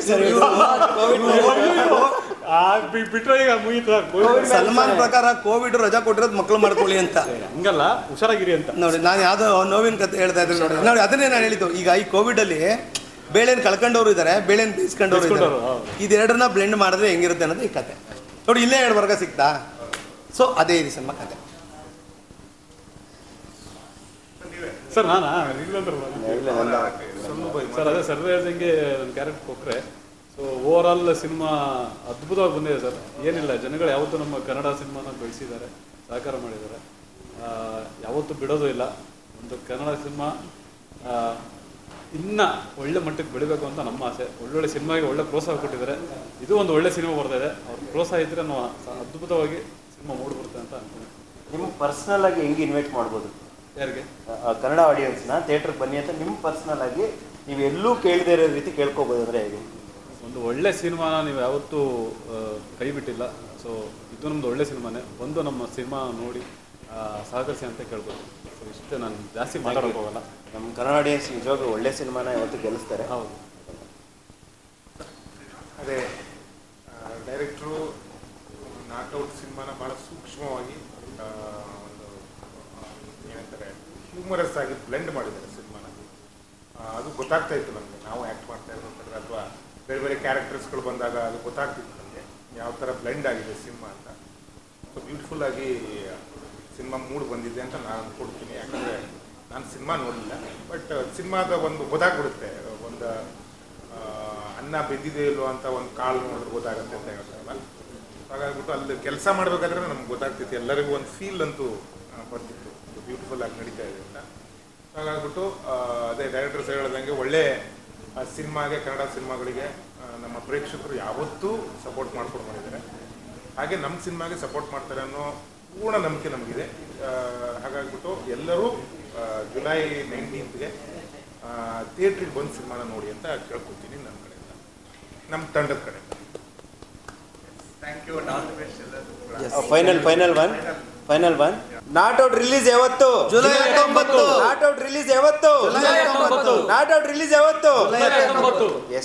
ಬಿಟ್ರೆ ಈಗ ಮುಗಿತು. ಸಲ್ಮಾನ್ ಪ್ರಕಾರ ಕೋವಿಡ್ ರಜಾ ಕೊಟ್ಟಿರೋದು ಮಕ್ಕಳು ಮಾಡ್ಕೊಳ್ಳಿ ಅಂತ. ಹಂಗಲ್ಲ, ಹುಷಾರಾಗಿರಿ ಅಂತ. ನೋಡಿ ನಾನು ಯಾವುದೋ ನೋವಿನ ಕತೆ ಹೇಳ್ತಾ ಇದ್ದೀನಿ ನೋಡಿ. ನೋಡಿ ಅದನ್ನೇ ನಾನು ಹೇಳಿದ್ದು. ಈಗ ಈ ಕೋವಿಡಲ್ಲಿ ಬೇಳೆನ ಕಳ್ಕೊಂಡವ್ರು ಇದ್ದಾರೆ, ಬೇಳೆನ ಬೇಯಿಸ್ಕೊಂಡವ್ರು ಇದ್ದಾರೆ. ಇದೆರಡನ್ನ ಬ್ಲೆಂಡ್ ಮಾಡಿದ್ರೆ ಹೆಂಗಿರುತ್ತೆ ಅನ್ನೋದು ಈ ಕತೆ. ನೋಡಿ ಇಲ್ಲೇ 2 ವರ್ಗ ಸಿಗ್ತಾ. ಸೊ ಅದೇ ಇದೆ ಸಿನಿಮಾ ಕತೆ. ಸರ್ ನಾನಾ ಸರ್ ಅದೇ ಸರ್ ಹೇಳ್ದಂಗೆ ಒಂದು ಕ್ಯಾರೆಕ್ಟರ್ ಕೊಟ್ಟರೆ ಸೊ ಓವರ್ ಆಲ್ ಸಿನಿಮಾ ಅದ್ಭುತವಾಗಿ ಬಂದಿದೆ ಸರ್. ಏನಿಲ್ಲ, ಜನಗಳು ಯಾವತ್ತೂ ನಮ್ಮ ಕನ್ನಡ ಸಿನಿಮಾನ ಬೆಳೆಸಿದ್ದಾರೆ, ಸಹಕಾರ ಮಾಡಿದ್ದಾರೆ, ಯಾವತ್ತೂ ಬಿಡೋದು ಇಲ್ಲ. ಒಂದು ಕನ್ನಡ ಸಿನಿಮಾ ಇನ್ನು ಒಳ್ಳೆ ಮಟ್ಟಕ್ಕೆ ಬೆಳಿಬೇಕು ಅಂತ ನಮ್ಮ ಆಸೆ. ಒಳ್ಳೊಳ್ಳೆ ಸಿನಿಮಾಗೆ ಒಳ್ಳೆ ಪ್ರೋತ್ಸಾಹ ಕೊಟ್ಟಿದ್ದಾರೆ. ಇದು ಒಂದು ಒಳ್ಳೆ ಸಿನಿಮಾ ಬರ್ತಾ ಇದೆ. ಅವ್ರ ಪ್ರೋತ್ಸಾಹ ಇದ್ದರೆ ನಾವು ಅದ್ಭುತವಾಗಿ ಸಿನಿಮಾ ಮೂಡಿಬರುತ್ತೆ ಅಂತ ಅನ್ಕೊಂಡು. ನಿಮ್ಗೆ ಪರ್ಸ್ನಲ್ ಆಗಿ ಹೆಂಗೆ ಇನ್ವೈಟ್ ಮಾಡ್ಬೋದು? ಯಾರಿಗೆ? ಕನ್ನಡ ಆಡಿಯನ್ಸ್ನ ಥಿಯೇಟ್ರಿಗೆ ಬನ್ನಿ ಅಂತ ನಿಮ್ಮ ಪರ್ಸ್ನಲ್ ಆಗಿ ನೀವು ಎಲ್ಲೂ ಕೇಳದೇ ಇರೋ ರೀತಿ ಕೇಳ್ಕೊಬೋದಂದ್ರೆ ಹೇಗೆ? ಒಂದು ಒಳ್ಳೆ ಸಿನಿಮಾನ ನೀವು ಯಾವತ್ತೂ ಕೈ ಬಿಟ್ಟಿಲ್ಲ. ಸೊ ಇದು ನಮ್ಮದು ಒಳ್ಳೆ ಸಿನಿಮಾನೇ. ಒಂದು ನಮ್ಮ ಸಿನಿಮಾ ನೋಡಿ ಸಹಕರಿಸಿ ಅಂತ ಕೇಳ್ಬೋದು. ಸೊ ಇಷ್ಟೇ, ನಾನು ಜಾಸ್ತಿ ಮಾತಾಡೋಕೆ ಹೋಗಲ್ಲ. ನಮ್ಮ ಕನ್ನಡ ಆಡಿಯನ್ಸ್ ನಿಜವಾಗ್ಲೂ ಒಳ್ಳೆ ಸಿನಿಮಾನ ಯಾವತ್ತೂ ಗೆಲ್ಲಿಸ್ತಾರೆ. ಹೌದು. ಅದೇ ಡೈರೆಕ್ಟ್ರು ನಾಟ್ಔಟ್ ಸಿನಿಮಾನ ಭಾಳ ಸೂಕ್ಷ್ಮವಾಗಿ ಒಂದು ಏನಂತಾರೆ ಹ್ಯೂಮರಸ್ ಆಗಿ ಬ್ಲೆಂಡ್ ಮಾಡಿದ್ದಾರೆ ಸಿನಿಮಾನ. ಅದು ಗೊತ್ತಾಗ್ತಾ ಇತ್ತು ನಮಗೆ. ನಾವು ಆ್ಯಕ್ಟ್ ಮಾಡ್ತಾ ಇರ್ಬೇಕಾದ್ರೆ ಅಥವಾ ಬೇರೆ ಬೇರೆ ಕ್ಯಾರೆಕ್ಟರ್ಸ್ಗಳು ಬಂದಾಗ ಅದು ಗೊತ್ತಾಗ್ತಿತ್ತು ನಮಗೆ ಯಾವ ಥರ ಬ್ಲೆಂಡ್ ಆಗಿದೆ ಸಿನಿಮಾ ಅಂತ. ಸೊ ಬ್ಯೂಟಿಫುಲ್ ಆಗಿ ಸಿನಿಮಾ ಮೂಡ್ ಬಂದಿದೆ ಅಂತ ನಾನು ಅಂದ್ಕೊಡ್ತೀನಿ. ಯಾಕಂದರೆ ನಾನು ಸಿನಿಮಾ ನೋಡಲಿಲ್ಲ, ಬಟ್ ಸಿನಿಮಾದ ಒಂದು ಗೊತ್ತಾಗ್ಬಿಡುತ್ತೆ. ಒಂದು ಅನ್ನ ಬೆಂದಿದೆ ಇಲ್ವೋ ಅಂತ ಒಂದು ಕಾಳು ನೋಡಿದ್ರೆ ಗೊತ್ತಾಗುತ್ತೆ ಅಂತ ಹೇಳ್ತಾರಲ್ಲ. ಹಾಗಾಗ್ಬಿಟ್ಟು ಅಲ್ಲಿ ಕೆಲಸ ಮಾಡಬೇಕಾದ್ರೆ ನಮ್ಗೆ ಗೊತ್ತಾಗ್ತಿತ್ತು. ಎಲ್ಲರಿಗೂ ಒಂದು ಫೀಲ್ ಅಂತೂ ಬರ್ತಿತ್ತು, ಬ್ಯೂಟಿಫುಲ್ ಆಗಿ ನಡೀತಾ ಇದೆ ಅಂತ. ಹಾಗಾಗ್ಬಿಟ್ಟು ಅದೇ ಡೈರೆಕ್ಟರ್ಸ್ ಹೇಳ್ದಂಗೆ ಒಳ್ಳೆ ಸಿನಿಮಾಗೆ, ಕನ್ನಡ ಸಿನಿಮಾಗಳಿಗೆ ನಮ್ಮ ಪ್ರೇಕ್ಷಕರು ಯಾವತ್ತೂ ಸಪೋರ್ಟ್ ಮಾಡ್ಕೊಂಡು ಬಂದಿದ್ದಾರೆ. ಹಾಗೆ ನಮ್ಮ ಸಿನಿಮಾಗೆ ಸಪೋರ್ಟ್ ಮಾಡ್ತಾರೆ ಅನ್ನೋ ಪೂರ್ಣ ನಂಬಿಕೆ ನಮಗಿದೆ. ಹಾಗಾಗ್ಬಿಟ್ಟು ಎಲ್ಲರೂ ಜುಲೈ 19ಗೆ ಥಿಯೇಟ್ರಿಗೆ ಬಂದು ಸಿನಿಮಾನ ನೋಡಿ ಅಂತ ಕೇಳ್ಕೊತೀನಿ ನನ್ನ ಕಡೆಯಿಂದ, ನಮ್ಮ ತಂಡದ ಕಡೆಯಿಂದ. Thank you. All the best ಎಲ್ಲರೂ. Final one not out release ಯಾವತ್ತು? ಜುಲೈ 19. ನಾಟ್ ಔಟ್ ರಿಲೀಸ್ ಯಾವತ್ತು? ಜುಲೈ 19. ನಾಟ್ ಔಟ್ ರಿಲೀಸ್ ಯಾವತ್ತು? ಜುಲೈ 19.